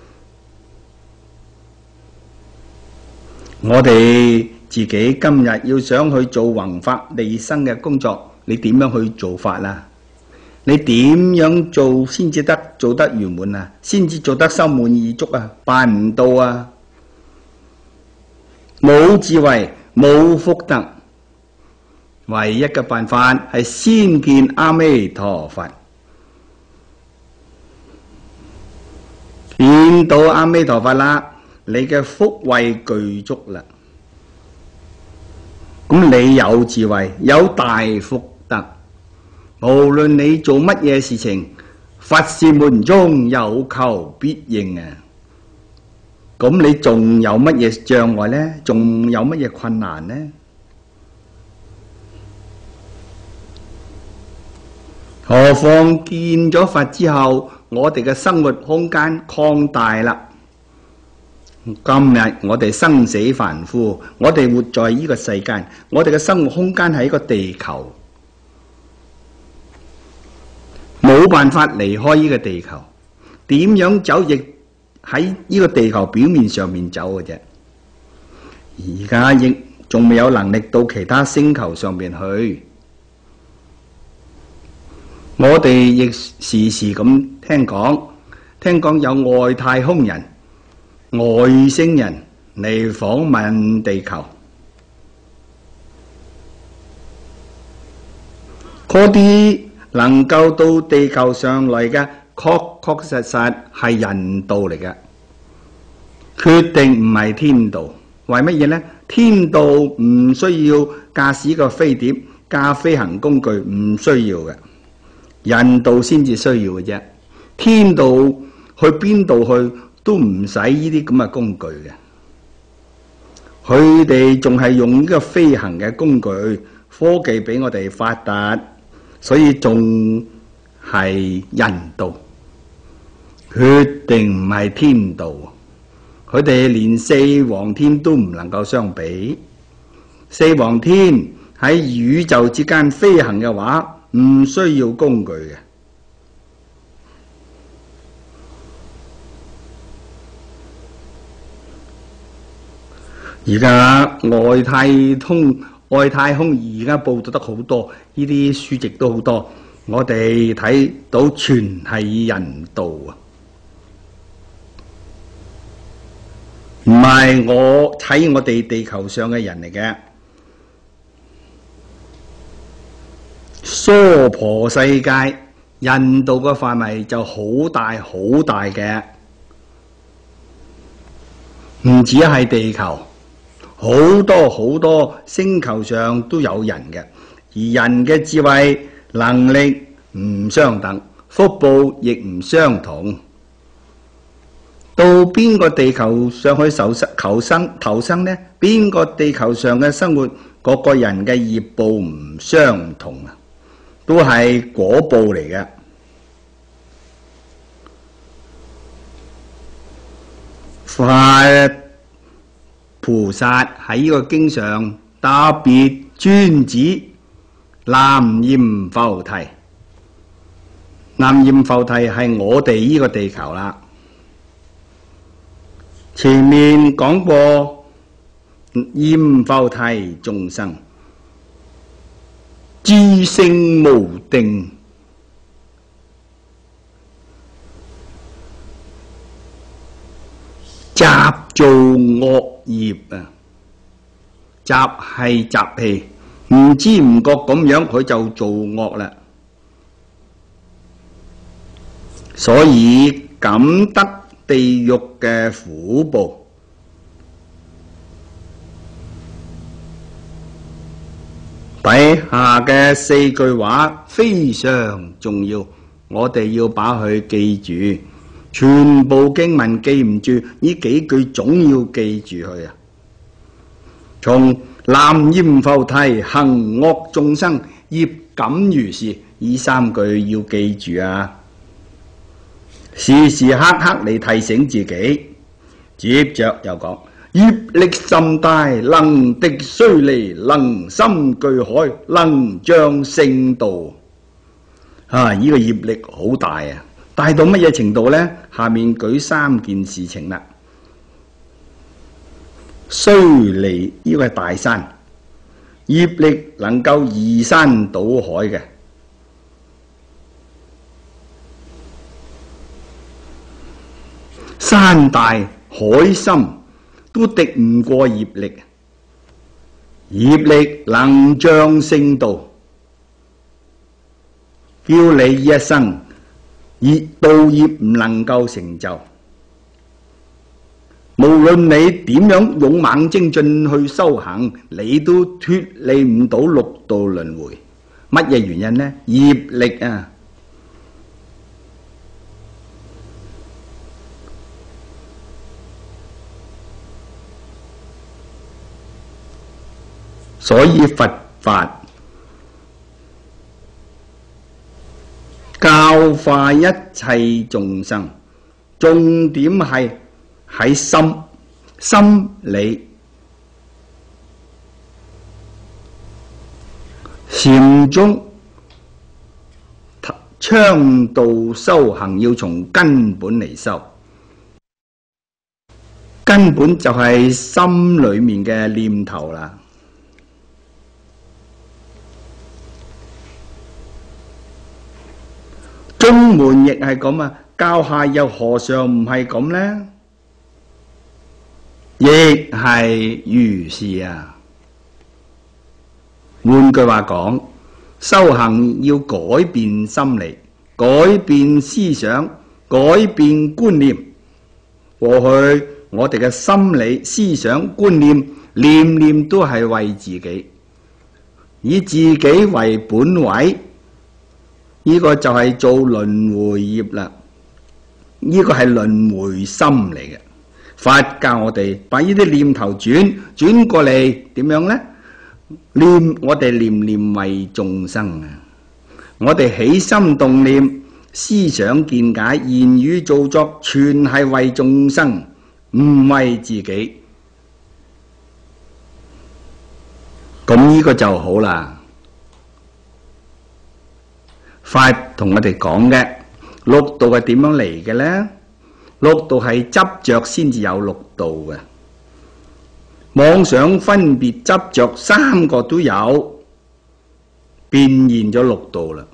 我哋自己今日要想去做弘法利生嘅工作，你點樣去做法啦？你點樣做先至得做得圓滿啊？先至做得心滿意足啊？辦唔到啊！冇智慧，冇福德，唯一嘅辦法係先見阿彌陀佛，見到阿彌陀佛啦，你嘅福慧具足啦。咁你有智慧，有大福德，無論你做乜嘢事情，佛事門中有求必應啊！咁你仲有乜嘢障礙呢？仲有乜嘢困難呢？ 何況見咗佛之後，我哋嘅生活空間擴大啦。今日我哋生死凡夫，我哋活在呢個世間，我哋嘅生活空間係一個地球，冇辦法離開呢個地球。點樣走亦喺呢個地球表面上面走嘅啫。而家亦仲未有能力到其他星球上面去。我哋亦時時咁聽講，聽講有外太空人、外星人嚟訪問地球。嗰啲能夠到地球上嚟嘅，確確實實係人道嚟嘅，決定唔係天道。為乜嘢呢？天道唔需要駕駛個飛碟、駕飛行工具，唔需要嘅。人道先至需要嘅啫。天道去邊度去都唔使呢啲咁嘅工具嘅。佢哋仲係用呢個飛行嘅工具，科技比我哋發達，所以仲係人道，決定唔係天道。佢哋連四皇天都唔能夠相比。四皇天喺宇宙之間飛行嘅話，唔需要工具嘅。而家外太空外太空而家報道得好多，呢啲書籍都好多，我哋睇到全係人道啊！唔係我睇我哋地球上嘅人嚟嘅。娑婆世界人道嘅範圍就好大好大嘅，唔止係地球，好多好多星球上都有人嘅，而人嘅智慧能力唔相等，福報亦唔相同。到邊個地球上去受求生投生呢？邊個地球上嘅生活，各個人嘅業報唔相同啊，都係果報嚟嘅。佛菩薩喺呢個經上特別專指南閻浮提。南閻浮提係我哋呢個地球啦。前面講過，閻浮提眾生知性無定，習做惡業啊！習係習氣，唔知唔覺咁樣佢就做惡啦，所以感得地獄嘅苦報。底下嘅四句話非常重要，我哋要把佢記住。全部經文記唔住，呢幾句總要記住佢啊！從南閻浮提行惡眾生業感如是，呢三句要記住啊！時時刻刻嚟提醒自己。接着又講業力甚大，能敵須彌，能深巨海，能障聖道。啊！呢個業力好大啊！大到乜嘢程度呢？下面舉三件事情啦。須彌呢個係大山，業力能夠移山倒海嘅。山大海深都敵唔過業力，業力能障聖道，叫你一生業道業唔能夠成就。無論你點樣勇猛精進去修行，你都脫離唔到六道輪迴。乜嘢原因呢？業力啊！所以佛法教化一切眾生，重點係喺心心理。禪宗倡導修行要從根本嚟修，根本就係心裏面嘅念頭啦。宗門亦係咁啊，教下又何嘗唔係咁呢？亦係如是啊。換句話講，修行要改變心理，改變思想，改變觀念。過去我哋嘅心理、思想、觀念，念念都係為自己，以自己為本位，呢個就係做輪迴業啦。呢個係輪迴心嚟嘅。佛教我哋把呢啲念頭轉轉過嚟，點樣呢？念我哋念念為眾生啊！我哋起心動念、思想見解、言語造作，全係為眾生，唔為自己。咁呢個就好啦。法同我哋講嘅六道係點樣嚟嘅呢？六道係執着先至有六道嘅。妄想分別執着三個都有，變現咗六道啦。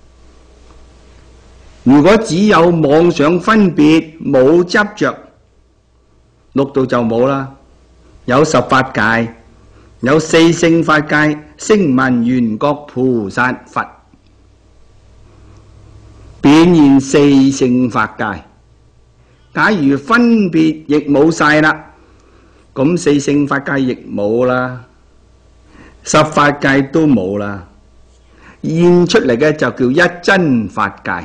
如果只有妄想分別冇執着，六道就冇啦。有十法界，有四聖法界，聲聞緣覺菩薩佛，變現四聖法界。假如分別亦冇晒啦，咁四聖法界亦冇啦，十法界都冇啦，現出嚟嘅就叫一真法界。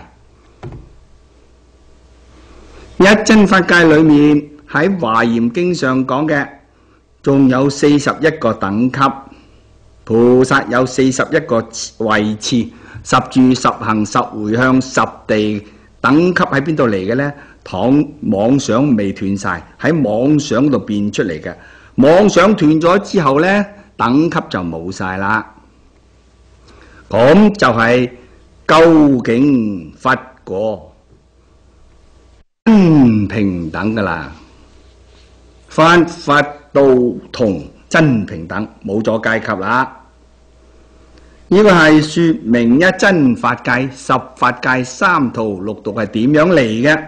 一真法界裏面喺華嚴經上講嘅，仲有四十一個等級，菩薩有四十一個位次，十住、十行、十回向、十地等級喺邊度嚟嘅呢？倘妄想未斷晒，喺妄想度變出嚟嘅。妄想斷咗之後呢，等級就冇晒啦。咁就係究竟佛果真平等噶啦。法佛道同真平等，冇咗階級啦。呢個係說明一真法界、十法界、三途六道係點樣嚟嘅。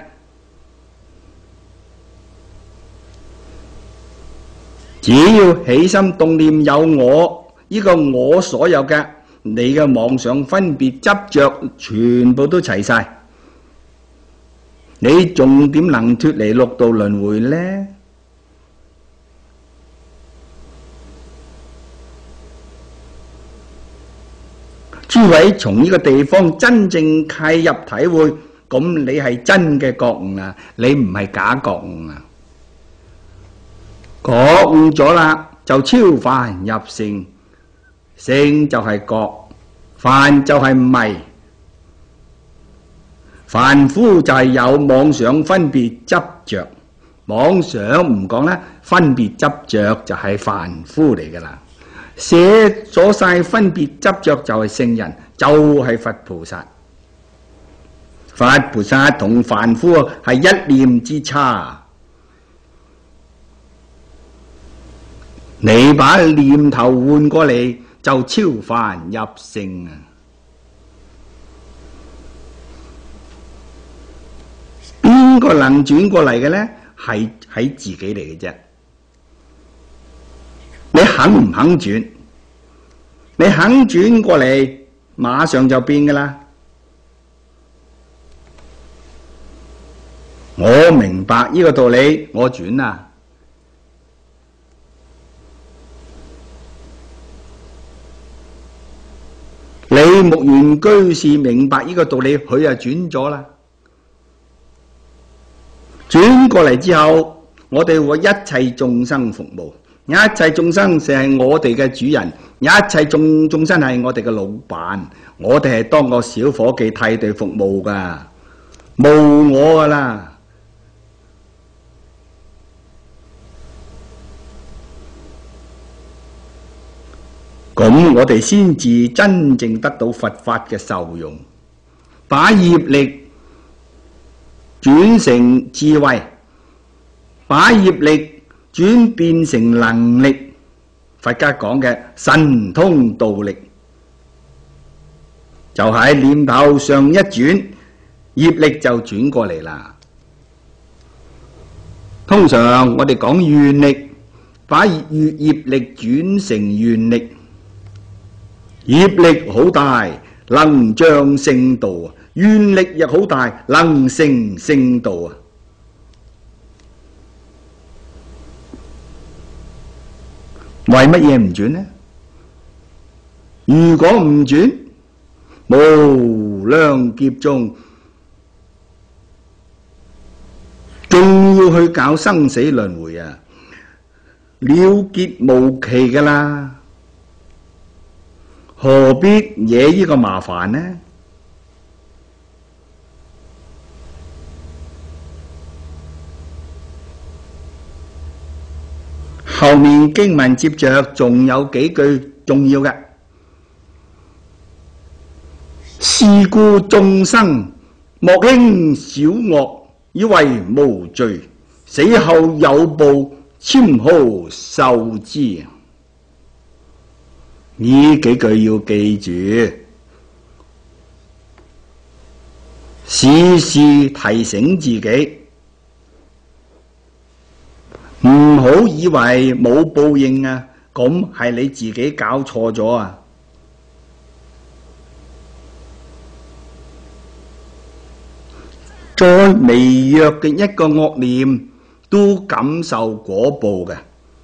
只要起心動念有我，呢個我所有嘅，你嘅妄想分別執着全部都齊晒，你仲點能脫離六道輪迴呢？諸位從呢個地方真正契入體會，咁你係真嘅覺悟啊，你唔係假覺悟啊。覺悟咗啦，就超凡入聖，聖就係覺，凡就係迷，凡夫就係有妄想分別執着，妄想唔講啦，分別執着就係凡夫嚟噶啦，捨咗晒分別執着就係聖人，就係佛菩薩。佛菩薩同凡夫係一念之差。你把念頭換過嚟，就超凡入聖啊！邊個能轉過嚟嘅呢？係喺自己嚟嘅啫。你肯唔肯轉？你肯轉過嚟，馬上就變噶啦。我明白呢個道理，我轉啊！你木原居士明白呢個道理，佢就轉咗啦。轉過嚟之後，我哋為一切眾生服務， 一切眾生就係我哋嘅主人，一切眾眾生係我哋嘅老闆，我哋係當個小伙計替代服務噶，冇我噶啦。咁我哋先至真正得到佛法嘅受用，把業力轉成智慧，把業力轉變成能力，佛家講嘅神通道力，就喺念頭上一轉，業力就轉過嚟啦。通常我哋講願力，把業業力轉成願力，業力好大，能將聖道啊；願力亦好大，能成聖道啊。為乜嘢唔轉呢？如果唔轉，無量劫中仲要去搞生死輪迴啊，了結無期噶啦，何必惹呢個麻煩呢？後面經文接着仲有幾句重要嘅，是故眾生莫輕小惡，以為無罪，死後有報，簽號受之。呢幾句要記住，時時提醒自己。唔好以為冇報應啊，咁係你自己搞錯咗啊！再微弱嘅一個惡念都感受果報嘅。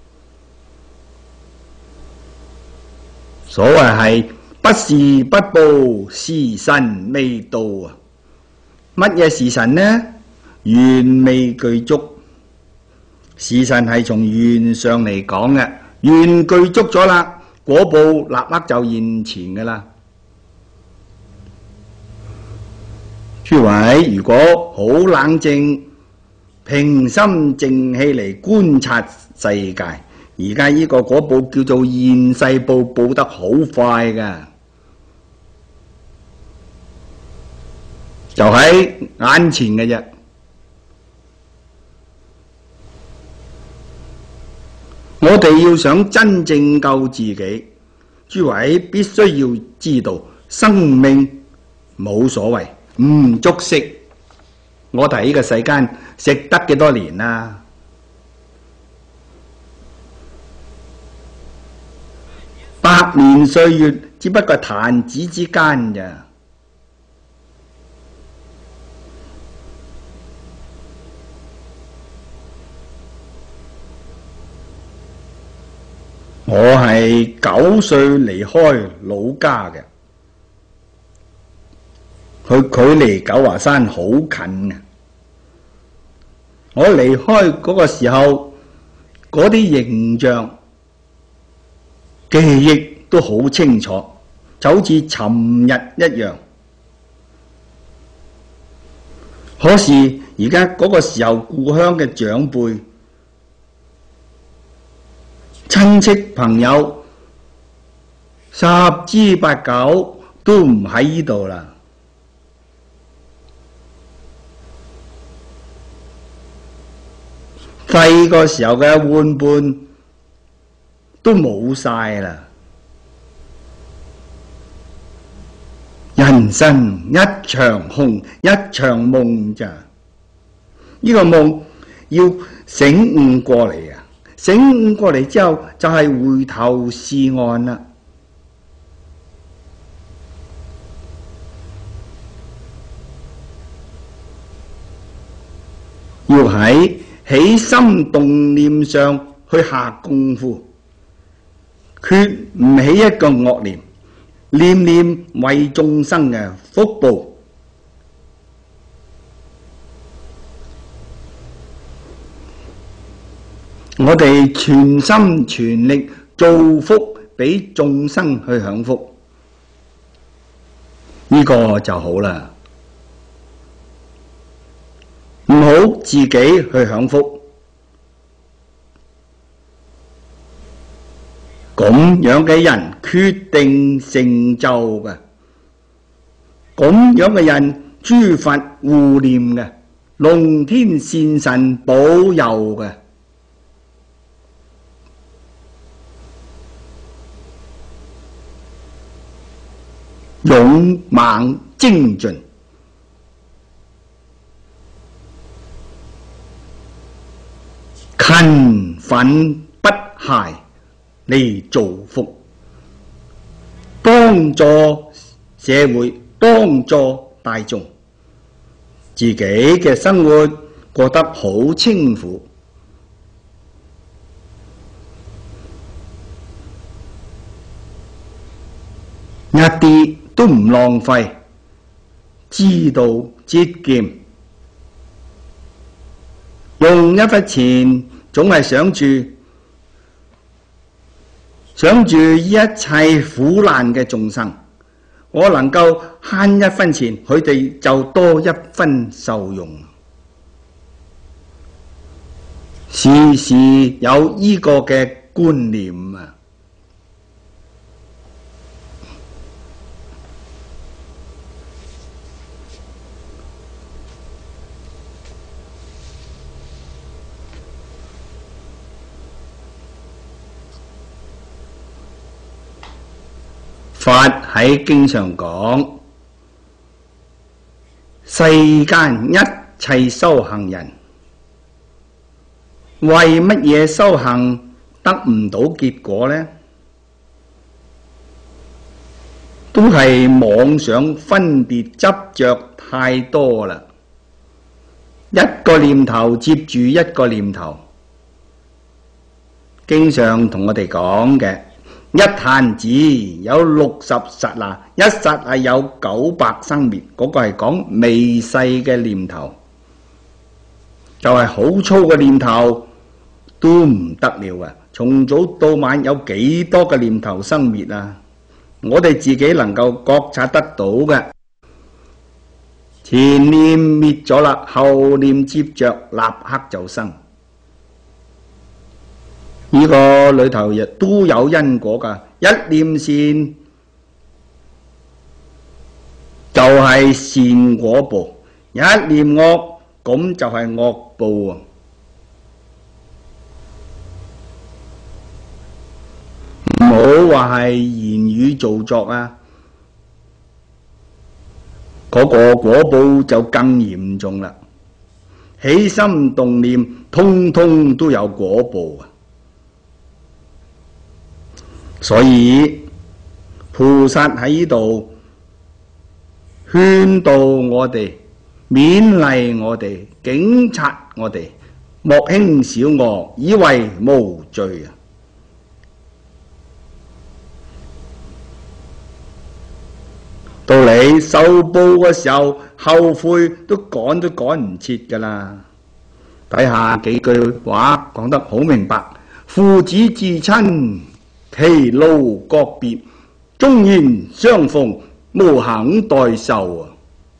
所謂係不時不報，時辰未到啊！乜嘢時辰呢？緣未具足。時辰係從緣上嚟講嘅，緣具足咗啦，果報立刻就現前噶啦。諸位，如果好冷靜、平心靜氣嚟觀察世界，而家呢個果報叫做現世報，報得好快噶，就喺眼前嘅啫。我哋要想真正救自己，諸位必須要知道生命冇所謂，唔足惜。我哋呢個世間食得幾多年啦？百年歲月只不過彈指之間咋。我係九歲離開老家嘅，佢距離九華山好近嘅。我離開嗰個時候，嗰啲形象記憶都好清楚，就好似尋日一樣。可是而家嗰個時候，故鄉嘅長輩、親戚朋友十之八九都唔喺呢度啦。細個時候嘅玩伴都冇晒啦。人生一場空，一場夢咋？呢個夢要醒悟過嚟啊！醒悟過嚟之後，就係回頭是岸啦。要喺起心動念上去下功夫，決唔起一個惡念，念念為眾生嘅福報。 我哋全心全力造福俾眾生去享福，呢個就好啦。唔好自己去享福，咁樣嘅人決定成就嘅，咁樣嘅人諸佛護念嘅，龍天善神保佑嘅，勇猛精進，勤奮不懈嚟造福，幫助社會，幫助大眾，自己嘅生活過得好清苦，一啲都唔浪費，知道節儉，用一分錢總係想住想住一切苦難嘅眾生，我能夠慳一分錢，佢哋就多一分受用。時時有呢個嘅觀念啊！佛喺經上講，世間一切修行人，為乜嘢修行得唔到結果呢？都係妄想分別執着太多啦，一個念頭接住一個念頭。經上同我哋講嘅，一彈指有六十剎那，一剎那有九百生滅，嗰、那個係講微細嘅念頭，就係、是、好粗嘅念頭都唔得了啊！從早到晚有幾多嘅念頭生滅啊？我哋自己能夠覺察得到嘅，前念滅咗啦，後念接着立刻就生。呢個裏頭亦都有因果噶，一念善就係善果報，一念惡咁就係惡報啊！唔好話係言語造作啊，嗰個果報就更嚴重啦。起心動念，通通都有果報啊！所以菩薩喺呢度勸導我哋，勉勵我哋，警察我哋，莫輕小我，以為無罪啊！到你受報嘅時候，後悔都趕都趕唔切噶啦。睇下幾句話講得好明白，父子至親，其路各別，終然相逢，無肯代受啊！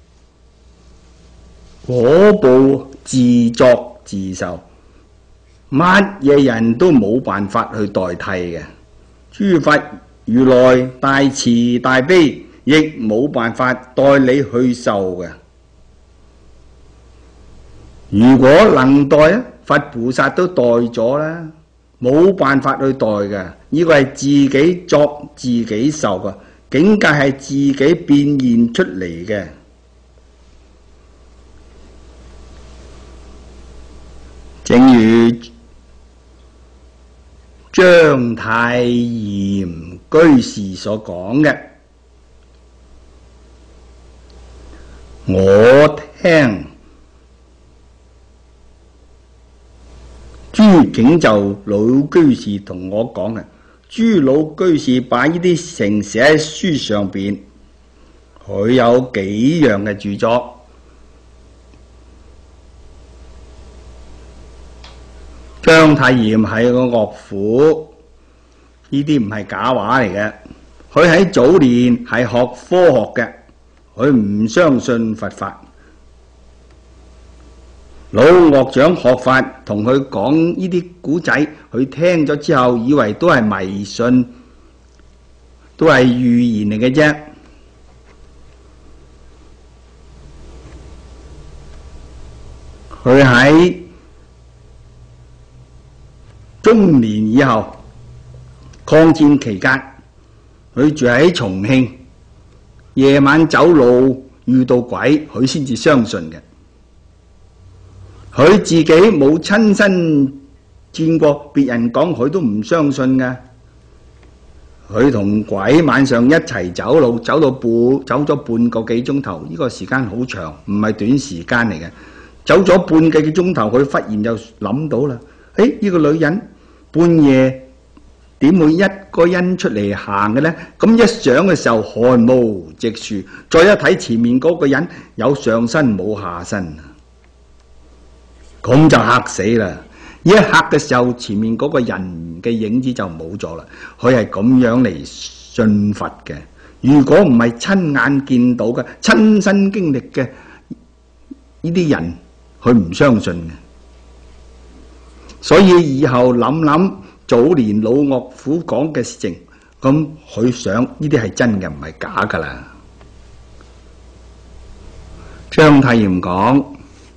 果報自作自受，乜嘢人都冇辦法去代替嘅。諸佛如來大慈大悲，亦冇辦法代你去受嘅。如果能代啊，佛菩薩都代咗啦。冇辦法去代嘅，呢個係自己作自己受嘅，境界係自己變現出嚟嘅。正如章太炎居士所講嘅，我聽諸景就老居士同我講嘅，諸老居士把呢啲成寫喺書上邊，佢有幾樣嘅著作。 章太炎係個樂府，呢啲唔係假話嚟嘅。佢喺早年係學科學嘅，佢唔相信佛法。老樂長學法同佢講呢啲古仔，佢聽咗之後以為都係迷信，都係預言嚟嘅啫。佢喺中年以後，抗戰期間，佢住喺重慶，夜晚走路遇到鬼，佢先至相信嘅。佢自己冇親身見過，別人講佢都唔相信㗎。佢同鬼晚上一齊走路，走到半走咗半個幾鐘頭，呢個時間好長，唔係短時間嚟嘅。走咗半個幾鐘頭，佢忽然就諗到啦，誒，呢個女人半夜點會一個人出嚟行嘅呢？咁一想嘅時候，汗毛直豎，再一睇前面嗰個人有上身冇下身，咁就嚇死啦！一嚇嘅時候，前面嗰個人嘅影子就冇咗啦。佢係咁樣嚟信佛嘅。如果唔係親眼見到嘅、親身經歷嘅呢啲人，佢唔相信嘅。所以以後諗諗早年老岳父講嘅事情，咁佢想呢啲係真嘅，唔係假噶啦。章太炎講，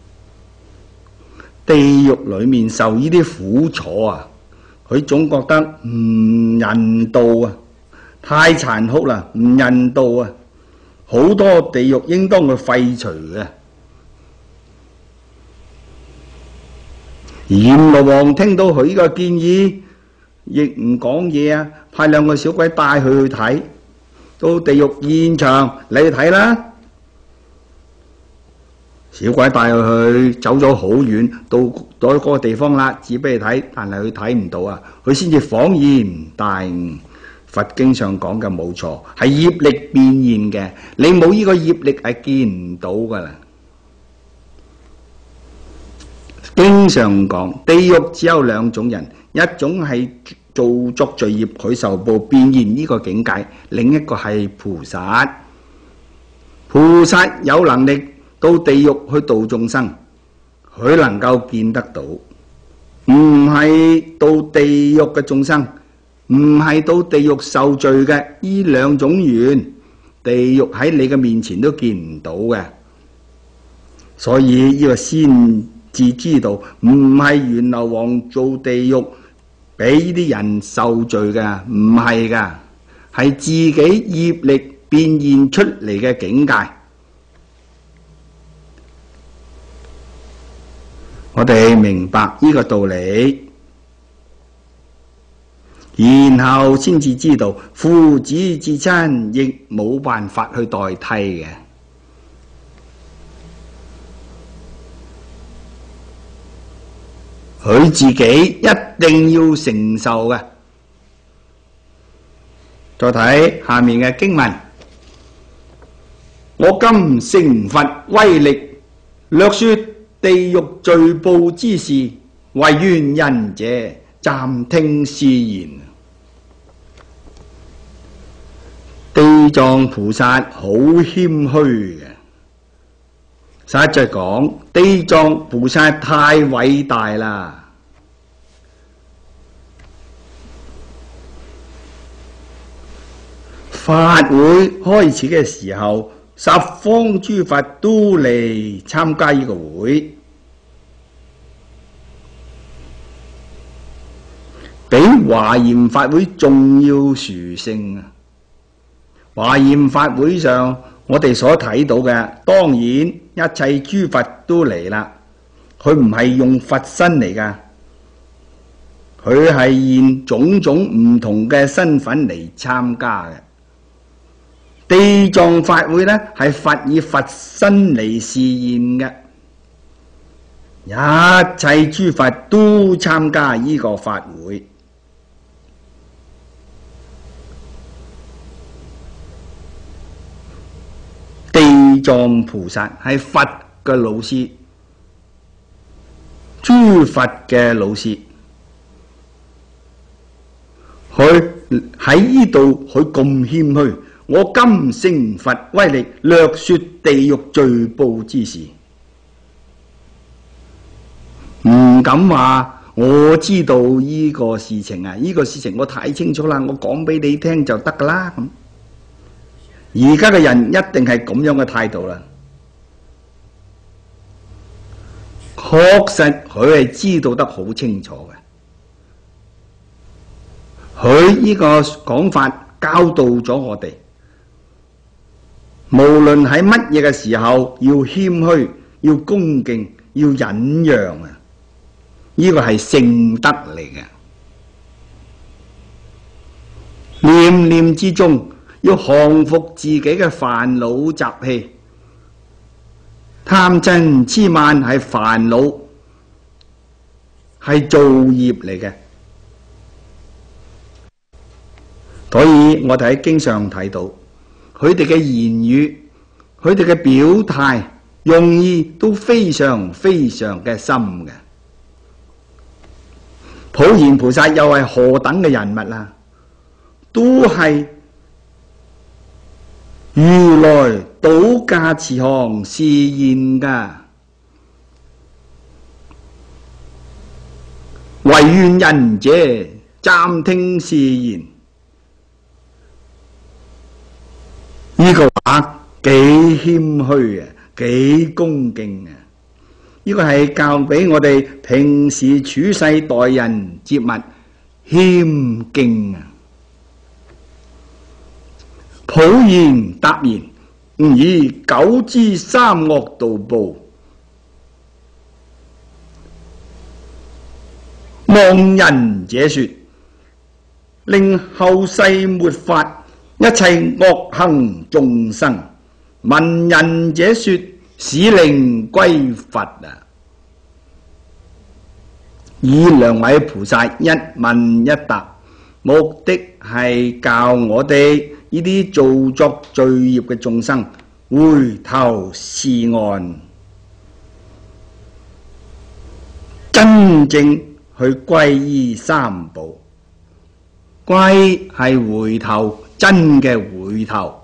地獄裏面受呢啲苦楚啊，佢總覺得唔人道啊，太殘酷啦，唔人道啊，好多地獄應當去廢除嘅。閻羅王聽到佢呢個建議，亦唔講嘢啊，派兩個小鬼帶佢去睇，到地獄現場，你去睇啦。小鬼帶佢去，走咗好遠，到到嗰個地方啦，指俾佢睇，但係佢睇唔到啊，佢先至恍然大悟。佛經上講嘅冇錯，係業力變現嘅，你冇呢個業力係見唔到噶啦。經常講地獄只有兩種人，一種係做作罪業佢受報變現呢個境界，另一個係菩薩。菩薩有能力到地獄去度眾生，佢能夠見得到，唔係到地獄嘅眾生，唔係到地獄受罪嘅呢兩種緣，地獄喺你嘅面前都見唔到嘅。所以呢個先至知道，唔係閻羅王做地獄俾呢啲人受罪嘅，唔係噶，係自己業力變現出嚟嘅境界。我哋明白呢個道理，然後先至知道父子至親亦冇辦法去代替嘅。佢自己一定要承受嘅。再睇下面嘅經文，我今成佛威力，略說地獄罪報之事，為願仁者暫聽是言。地藏菩薩好謙虛嘅，實在講地藏菩薩太偉大啦。法會開始嘅時候，十方諸佛都嚟參加呢個會，比華嚴法會仲要殊勝啊！華嚴法會上，我哋所睇到嘅，當然一切諸佛都嚟啦。佢唔係用佛身嚟噶，佢係現種種唔同嘅身份嚟參加嘅。地藏法會呢，係佛以佛身嚟示現嘅，一切諸佛都參加呢個法會。地藏菩薩係佛嘅老師，諸佛嘅老師， 佢喺呢度佢咁謙虛，我今成佛威力，略說地獄罪報之事，唔敢話我知道呢個事情啊，呢個事情我太清楚啦，我講俾你聽就得噶啦咁。而家嘅人一定係咁樣嘅態度啦。確實佢係知道得好清楚嘅，佢呢個講法教導咗我哋，無論喺乜嘢嘅時候，要謙虛，要恭敬，要忍讓啊！呢個係聖德嚟嘅，念念之中要降服自己嘅煩惱習氣。貪嗔癡慢係煩惱，係造業嚟嘅。所以我哋喺經上睇到佢哋嘅言語，佢哋嘅表態用意都非常非常嘅深嘅。普賢菩薩又係何等嘅人物啦？都係如來倒駕慈航示現噶，唯願仁者暫聽示現。呢個話幾謙虛啊，幾恭敬啊！呢個係教俾我哋平時處世待人接物謙敬啊！普賢答言：吾以久知三惡道報，望仁者說，令後世末法一切惡行眾生，聞仁者說，使令歸佛啊！以兩位菩薩一問一答，目的係教我哋呢啲造作罪業嘅眾生回頭是岸，真正去皈依三寶。歸係回頭，真嘅回頭，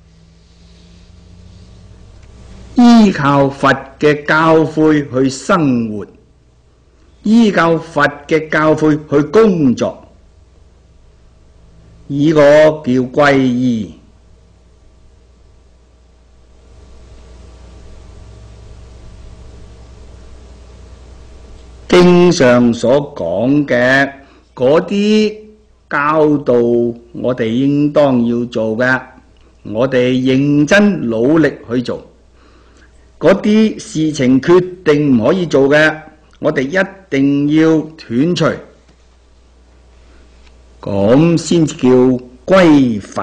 依靠佛嘅教誨去生活，依靠佛嘅教誨去工作，呢個叫皈依。經上所講嘅嗰啲教導，我哋應當要做嘅，我哋認真努力去做。嗰啲事情決定唔可以做嘅，我哋一定要斷除，咁先至叫歸佛。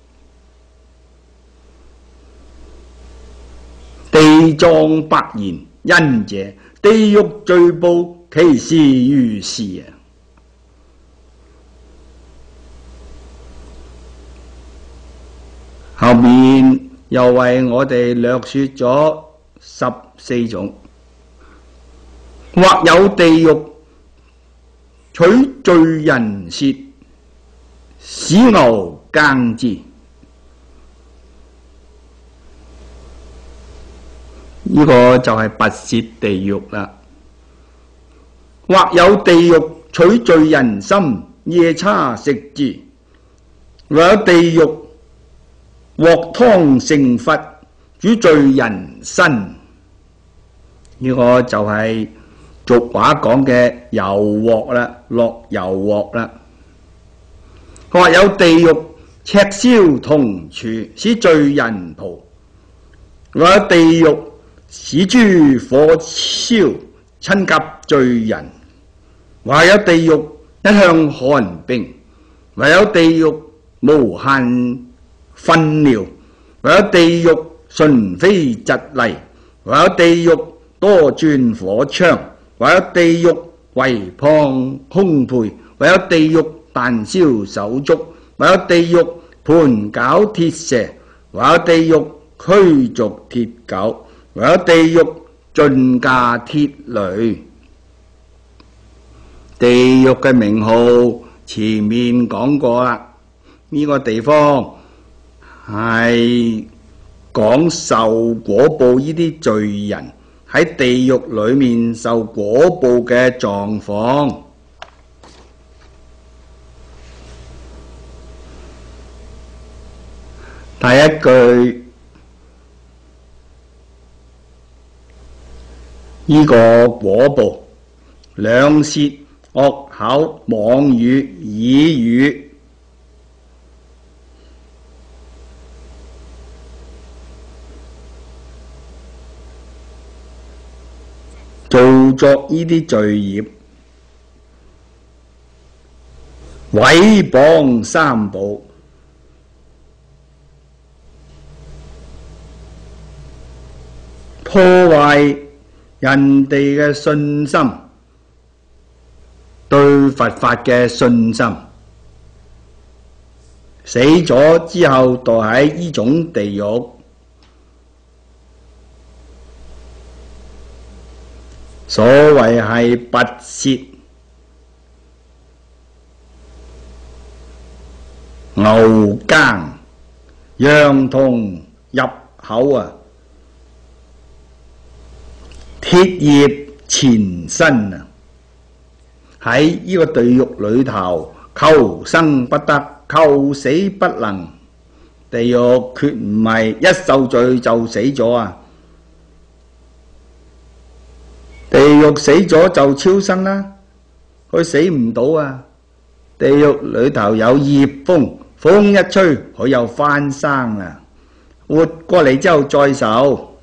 地藏白言：因者，地獄罪報，其事如是啊！後面又為我哋略說咗十四種，或有地獄取罪人舌，使牛耕之。呢個就係拔舌地獄啦。或有地獄取罪人心，夜叉食之。或有地獄鑊湯成佛，煮罪人身。呢個就係俗話講嘅油鑊啦，落油鑊啦。或有地獄赤燒銅柱，使罪人袍。或有地獄使諸火燒，親及罪人。或有地獄一向寒冰。或有地獄無限糞尿。或有地獄純非疾厲。或有地獄多轉火槍。或有地獄圍謗兇賠。或有地獄彈燒手足。或有地獄盤絞鐵蛇。或有地獄驅逐鐵狗。或有地獄盡駕鐵驢。地獄嘅名號前面講過啦，呢、這個地方係講受果報呢啲罪人喺地獄裏面受果報嘅狀況。第一句，呢、這個果報，兩舌、惡口、妄語、綺語，做作呢啲罪業，毀謗三寶，破壞人哋嘅信心，對佛法嘅信心，死咗之後墮喺呢種地獄。所謂係拔舌、牛耕、羊童入口啊，鐵葉纏身啊，喺呢個地獄裏頭求生不得，求死不能。地獄決唔係一受罪就死咗啊！地獄死咗就超生啦，佢死唔到啊！地獄裏頭有業風，風一吹佢又翻生啦，活過嚟之後再受，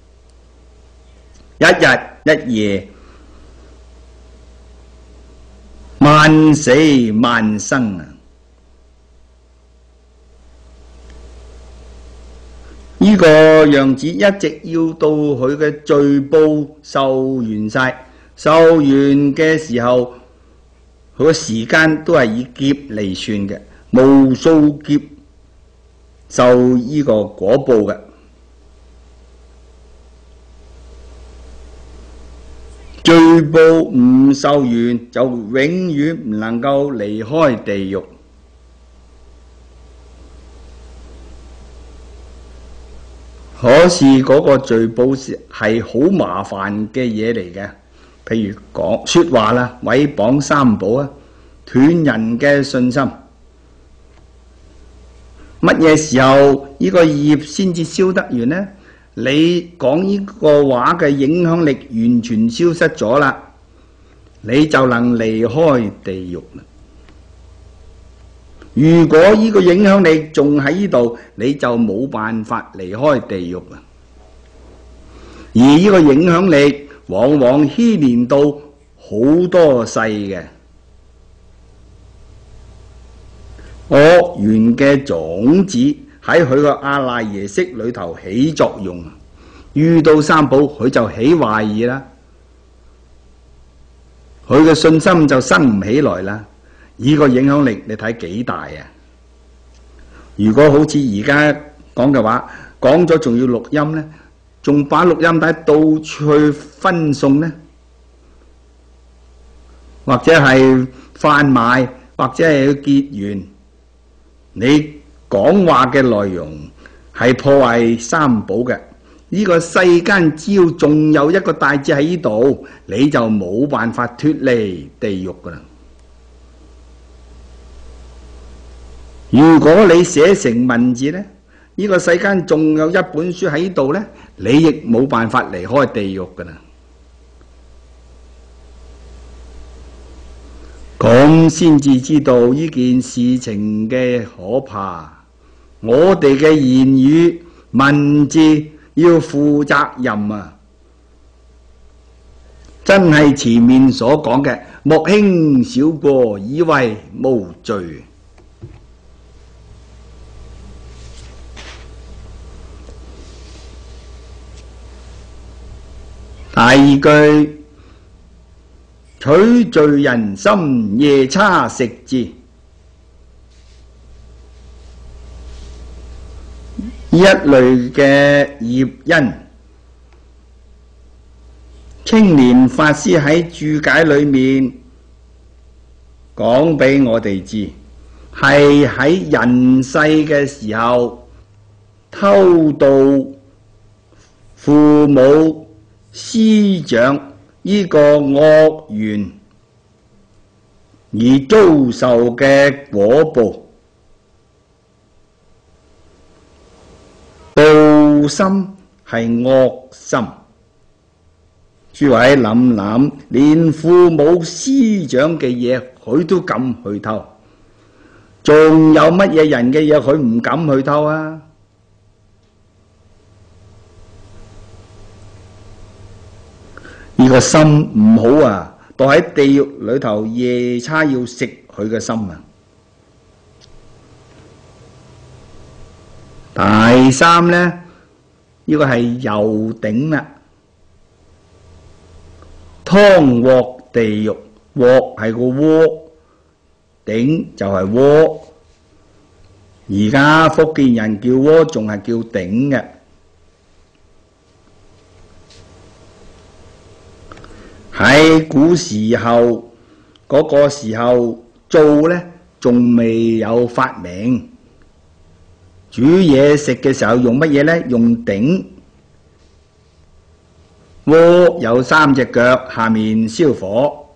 一日一夜，萬死萬生啊！呢個樣子一直要到佢嘅罪報受完晒，受完嘅時候，佢個時間都係以劫嚟算嘅，無數劫受呢個果報嘅。罪報唔受完，就永遠唔能夠離開地獄。可是嗰個罪報係好麻煩嘅嘢嚟嘅，譬如講說話啦，毀謗三寶啊，斷人嘅信心。乜嘢時候呢個業先至消得完呢？你講呢個話嘅影響力完全消失咗啦，你就能離開地獄啦。如果呢個影響力仲喺呢度，你就冇辦法離開地獄啦。而呢個影響力往往牽連到好多世嘅惡緣嘅種子喺佢個阿賴耶識裏頭起作用，遇到三寶佢就起懷疑啦，佢嘅信心就生唔起來啦。呢個影響力你睇幾大啊？如果好似而家講嘅話，講咗仲要錄音呢，仲把錄音帶到處去分送呢，或者係販賣，或者係去結緣，你講話嘅內容係破壞三寶嘅。呢個世間只要仲有一個大智喺呢度，你就冇辦法脫離地獄噶啦。如果你寫成文字呢，呢個世間仲有一本書喺度呢，你亦冇辦法離開地獄噶啦。咁先至知道呢件事情嘅可怕。我哋嘅言語文字要負責任啊！真係前面所講嘅，莫輕小過，以為無罪。第二句，取罪人心，夜叉食之。呢一類嘅業因，青蓮法師喺注解裏面講俾我哋知，係喺人世嘅時候偷盜父母師長呢個惡緣而遭受嘅果報。盜心係惡心，諸位諗諗，連父母師長嘅嘢佢都敢去偷，仲有乜嘢人嘅嘢佢唔敢去偷啊？呢個心唔好啊，到喺地獄裏頭夜叉要食佢嘅心啊！第三呢，呢個係油頂啦，湯鑊地獄，鑊係個鍋，頂就係鍋。而家福建人叫鍋仲係叫頂嘅。喺古時候嗰個時候做呢，仲未有發明。煮嘢食嘅時候用乜嘢呢？用鼎。鍋有三隻腳，下面燒火，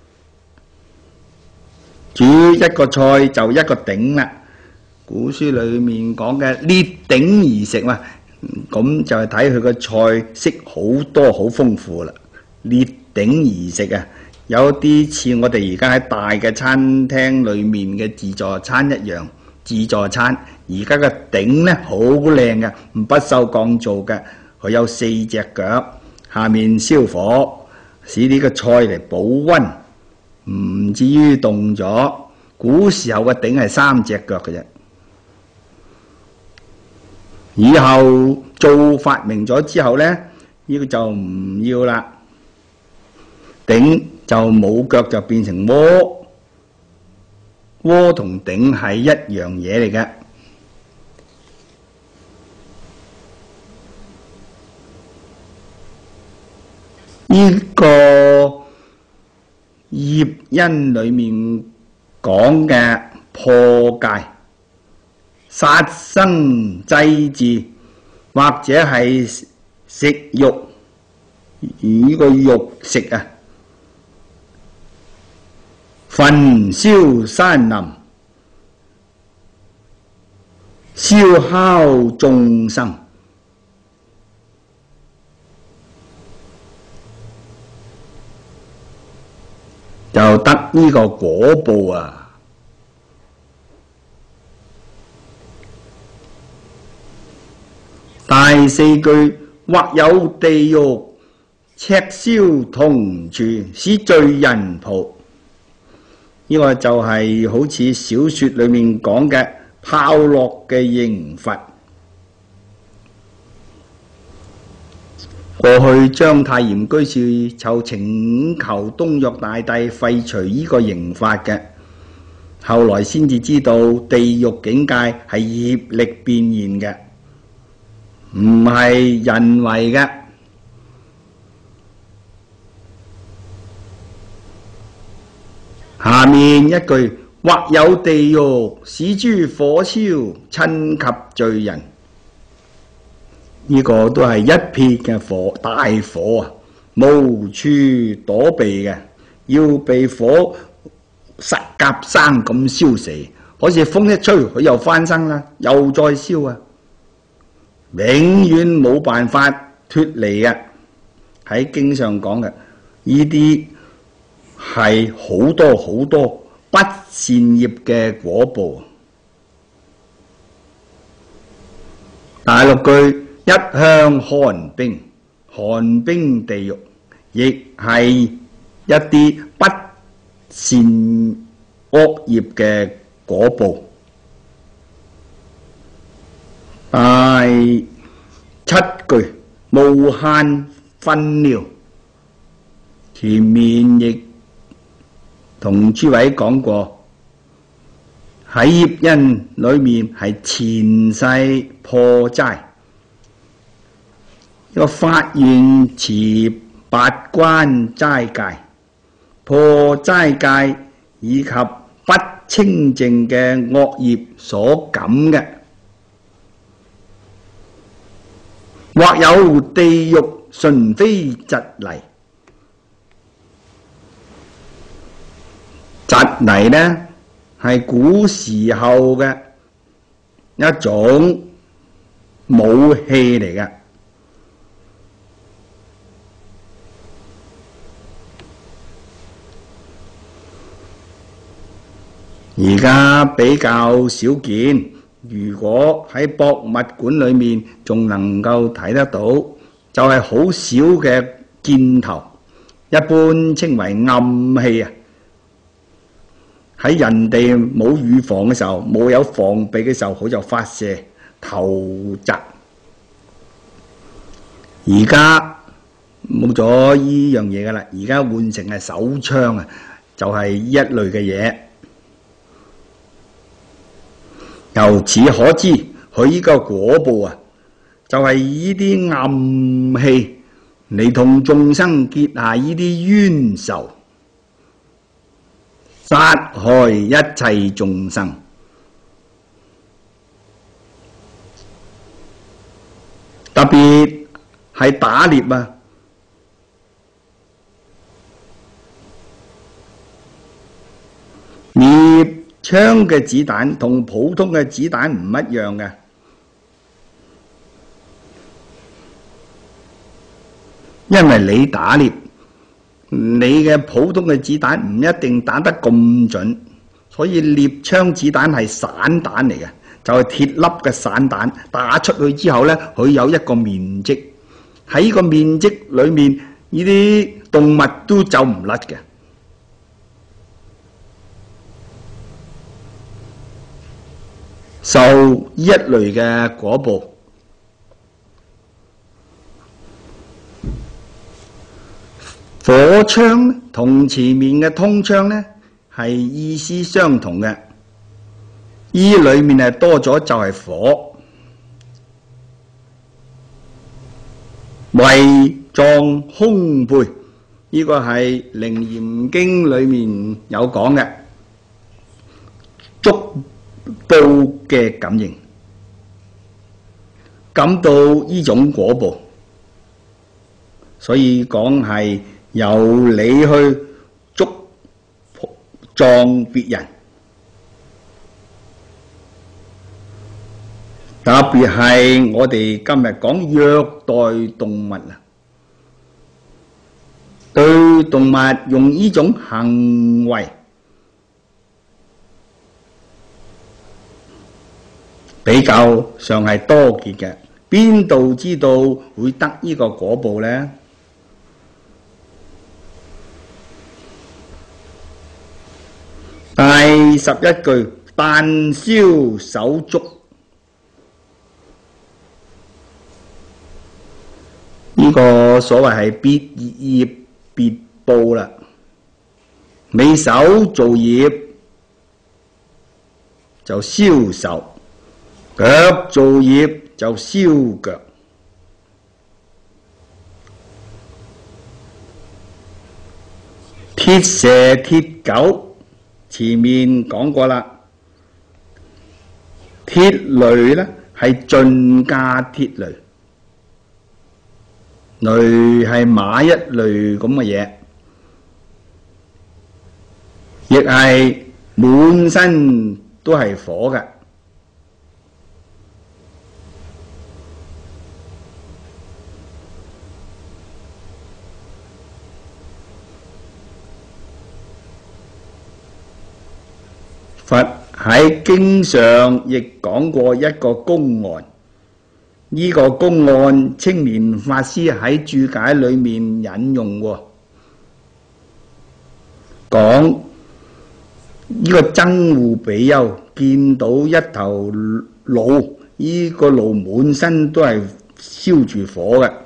煮一個菜就一個鼎啦。古書裏面講嘅列鼎而食嘛，咁就係睇佢個菜式好多好豐富啦。列鼎而食啊，有啲似我哋而家喺大嘅餐廳裏面嘅自助餐一樣。自助餐而家嘅鼎呢，好靚嘅，唔不鏽鋼做嘅，佢有四隻腳，下面燒火，使呢個菜嚟保溫，唔至於凍咗。古時候嘅鼎係三隻腳嘅啫，以後做發明咗之後呢，呢、呢個就唔要啦，鼎就冇腳就變成鍋。鍋同鼎係一樣嘢嚟嘅。呢個業因裏面講嘅破戒、殺生祭祀，或者係食肉，呢個肉食啊，焚燒山林，燒烤眾生，就得呢個果報啊！第四句，或有地獄赤燒銅柱，使罪人袍。呢個就係好似小說裏面講嘅炮烙嘅刑罰。過去章太炎居士就請求東嶽大帝廢除呢個刑罰嘅，後來先至知道地獄境界係業力變現嘅，唔係人為嘅。下面一句，或有地獄使諸火燒，親及罪人。呢、這個都係一撇嘅火，大火啊，無處躲避嘅，要被火實夾生咁燒死。好似風一吹，佢又翻生啦，又再燒啊，永遠冇辦法脫離嘅。喺經上講嘅呢啲係好多好多不善業嘅果報。第六句，一向寒冰，寒冰地獄亦係一啲不善惡業嘅果報。第七句，無限糞尿，前面亦同諸位講過，喺業因裏面係前世破齋，一個發願持八關齋戒，破齋戒以及不清淨嘅惡業所感嘅，或有地獄純非蒺藜。蒺藜呢係古時候嘅一種武器嚟嘅。而家比較少見，如果喺博物館裏面仲能夠睇得到，就係好少嘅箭頭，一般稱為暗器啊。喺人哋冇預防嘅時候，冇有防備嘅時候，佢就發射投擲。而家冇咗呢樣嘢噶啦，而家換成係手槍啊，就係呢一類嘅嘢。由此可知，佢呢個果報啊，就係呢啲暗器嚟同眾生結下呢啲冤仇，殺害一切眾生。特別係打獵啊，獵槍嘅子彈同普通嘅子彈唔一樣嘅，因為你打獵，你嘅普通嘅子彈唔一定打得咁準，所以獵槍子彈係散彈嚟嘅，就係鐵粒嘅散彈，打出去之後呢，佢有一個面積，喺呢個面積裏面，呢啲動物都走唔甩嘅。受呢一類嘅果報，火槍同前面嘅通槍呢係意思相同嘅，依裏面係多咗就係火。為狀凶背，呢、這個係《楞嚴經》裏面有講嘅，觸報嘅感應，感到呢種果報，所以講係由你去觸撞別人，特別係我哋今日講虐待動物啊，對動物用呢種行為比較上係多見嘅，邊度知道會得呢個果報呢？第十一句，但燒手足，呢、這個所謂係別業別報啦。你手做業就燒手，腳做業就燒腳。鐵蛇鐵狗，前面講過啦。鐵雷呢係進價鐵雷，雷係馬一類咁嘅嘢，亦係滿身都係火嘅。佛喺經上亦講過一個公案，呢、這個公案青蓮法師喺注解裏面引用喎，講呢個僧護比丘見到一頭驢，呢、這個驢滿身都係燒住火嘅，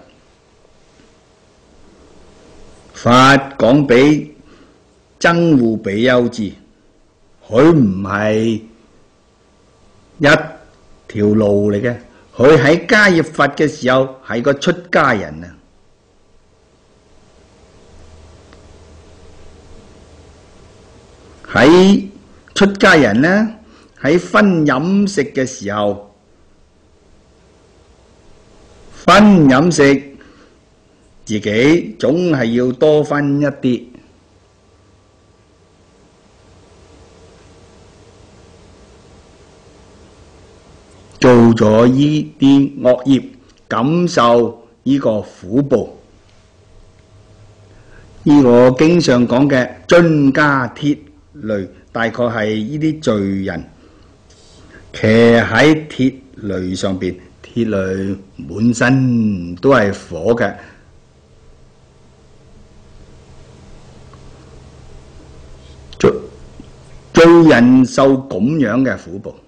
佛講俾僧護比丘知。佢唔係一條路嚟嘅，佢喺迦葉佛嘅時候係個出家人啊！ 喺出家人呢，喺分飲食嘅時候，分飲食自己總係要多分一啲。做咗呢啲惡業，感受呢個苦報。呢個經上講嘅樽加鐵雷，大概係呢啲罪人騎喺鐵雷上邊，鐵雷滿身都係火嘅，做做人受咁樣嘅苦報。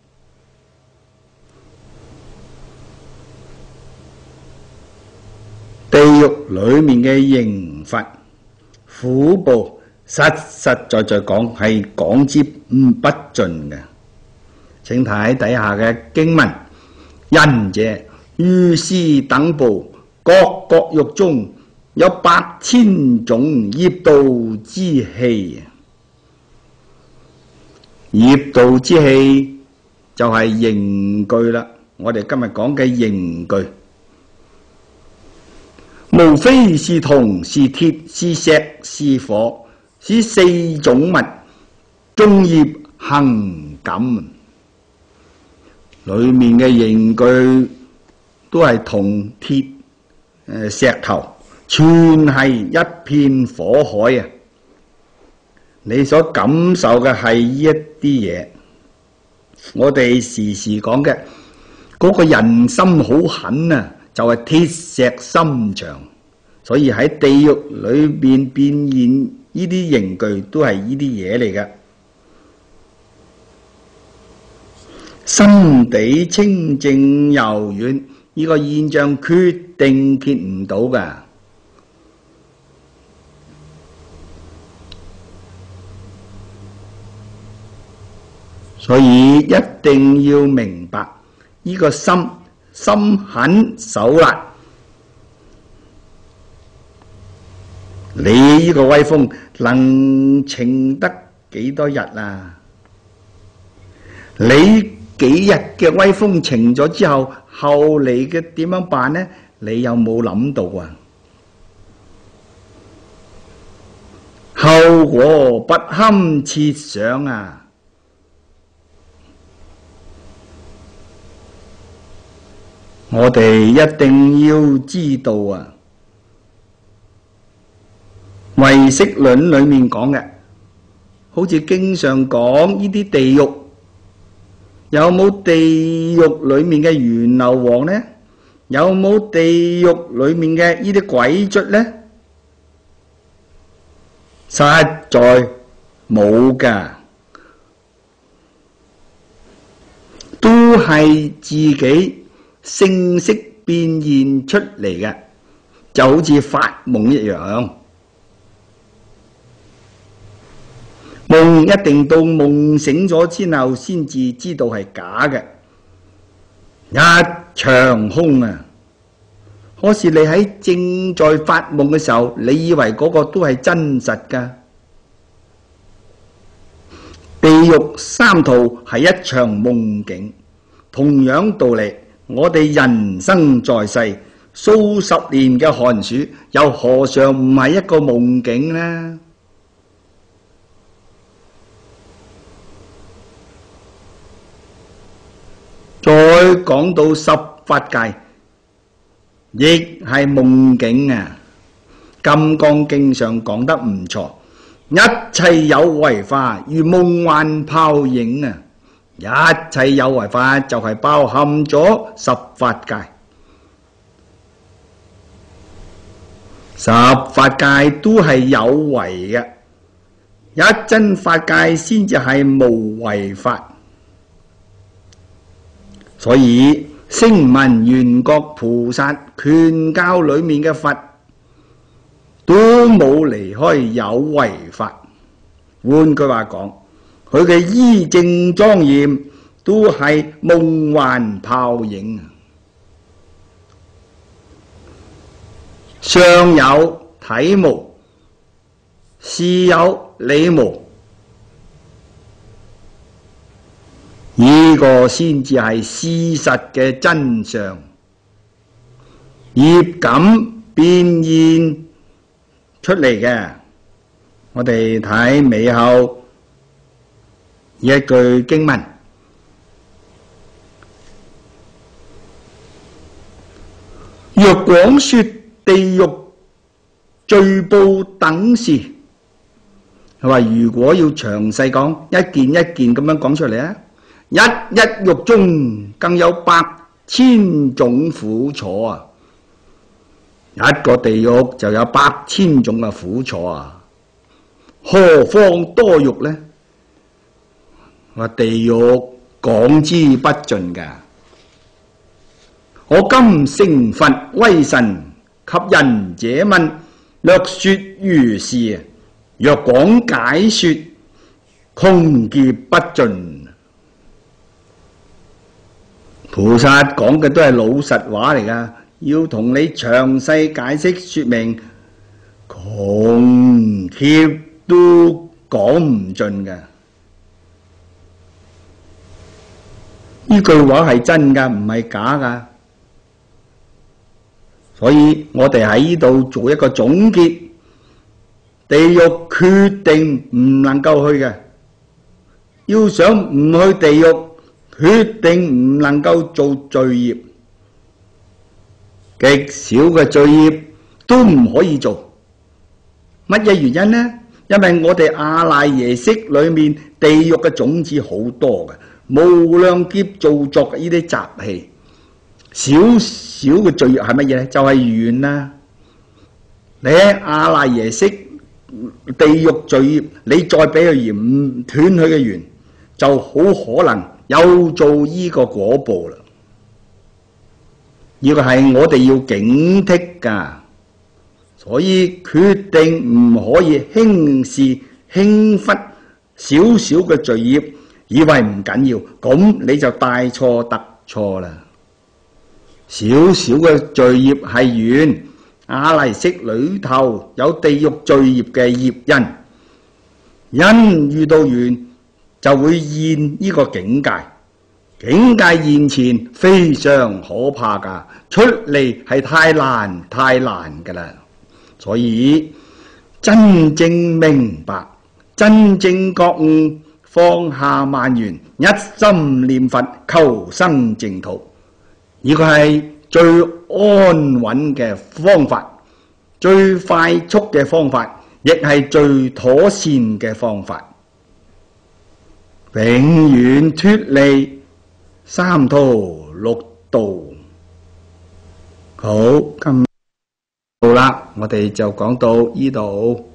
地獄裏面嘅刑罰苦報，實實在在講係講之唔不盡嘅。請睇底下嘅經文：仁者如是等部，各各獄中有百千種業道之器。業道之器就係刑具啦。我哋今日講嘅刑具，無非是銅、是鐵、是石、是火，是四種物，眾業行感。裏面嘅刑具都係銅、鐵、誒石頭，全係一片火海啊！你所感受嘅係一啲嘢，我哋時時講嘅嗰個人心好狠啊！就係鐵石心腸，所以喺地獄裏邊變現呢啲刑具都係呢啲嘢嚟嘅。心地清淨柔軟，呢個現象決定見唔到㗎。所以一定要明白呢個心。心狠手辣，你呢個威風能逞得幾多日啊？你幾日嘅威風逞咗之後，後嚟嘅點樣辦呢？你有冇諗到啊？後果不堪設想啊！我哋一定要知道啊，唯識論裏面講嘅，好似經常講呢啲地獄，有冇地獄裏面嘅閻羅王呢？有冇地獄裏面嘅呢啲鬼卒呢？實在冇㗎，都係自己性色變現出嚟嘅，就好似發夢一樣。夢一定到夢醒咗之後先至知道係假嘅，一場空啊！可是你喺正在發夢嘅時候，你以為嗰個都係真實㗎。地獄三途係一場夢境，同樣道理。我哋人生在世數十年嘅寒暑，又何嘗唔係一個夢境呢？再講到十法界，亦係夢境啊！金剛經上講得唔錯，一切有為法如夢幻泡影啊！一切有為法就係包含咗十法界，十法界都係有為嘅，一真法界先至係無為法。所以聲聞緣覺菩薩權教裏面嘅佛都冇離開有為法。換句話講，佢嘅依正莊嚴都係夢幻泡影，相有體無，事有理無， 呢個先至係事實嘅真相，業感變現出嚟嘅。我哋睇尾後一句經文：若廣說地獄罪報等事，佢話如果要詳細講，一件一件咁樣講出嚟啊！一一獄中更有百千種苦楚啊！一個地獄就有百千種嘅苦楚啊！何況多獄呢？話地獄講之不盡㗎。我今成佛威神，及仁者問，略說如是。若廣解說，窮劫不盡。菩薩講嘅都係老實話嚟㗎，要同你詳細解釋說明，窮劫都講唔盡㗎。呢句話係真㗎，唔係假㗎。所以我哋喺呢度做一個總結，地獄決定唔能夠去嘅。要想唔去地獄，決定唔能夠做罪業，極少嘅罪業都唔可以做。乜嘢原因呢？因為我哋阿賴耶識裏面地獄嘅種子好多嘅，無量劫造作呢啲習氣。少少嘅罪業係乜嘢呢？就係緣啦。你喺阿賴耶識地獄罪業，你再俾佢緣，唔斷佢嘅緣，就好可能又做呢個果報啦。呢個係我哋要警惕噶，所以決定唔可以輕視輕忽少少嘅罪業，以為唔緊要，咁你就大錯特錯啦。少少嘅罪業係緣，阿賴識裏頭有地獄罪業嘅業因，因遇到緣就會現呢個境界，境界現前非常可怕噶，出嚟係太難太難噶啦。所以真正明白，真正覺悟，放下萬緣，一心念佛求生淨土。呢個係最安穩嘅方法，最快速嘅方法，亦係最妥善嘅方法，永遠脫離三途六道。好，今日好啦，我哋就講到呢度。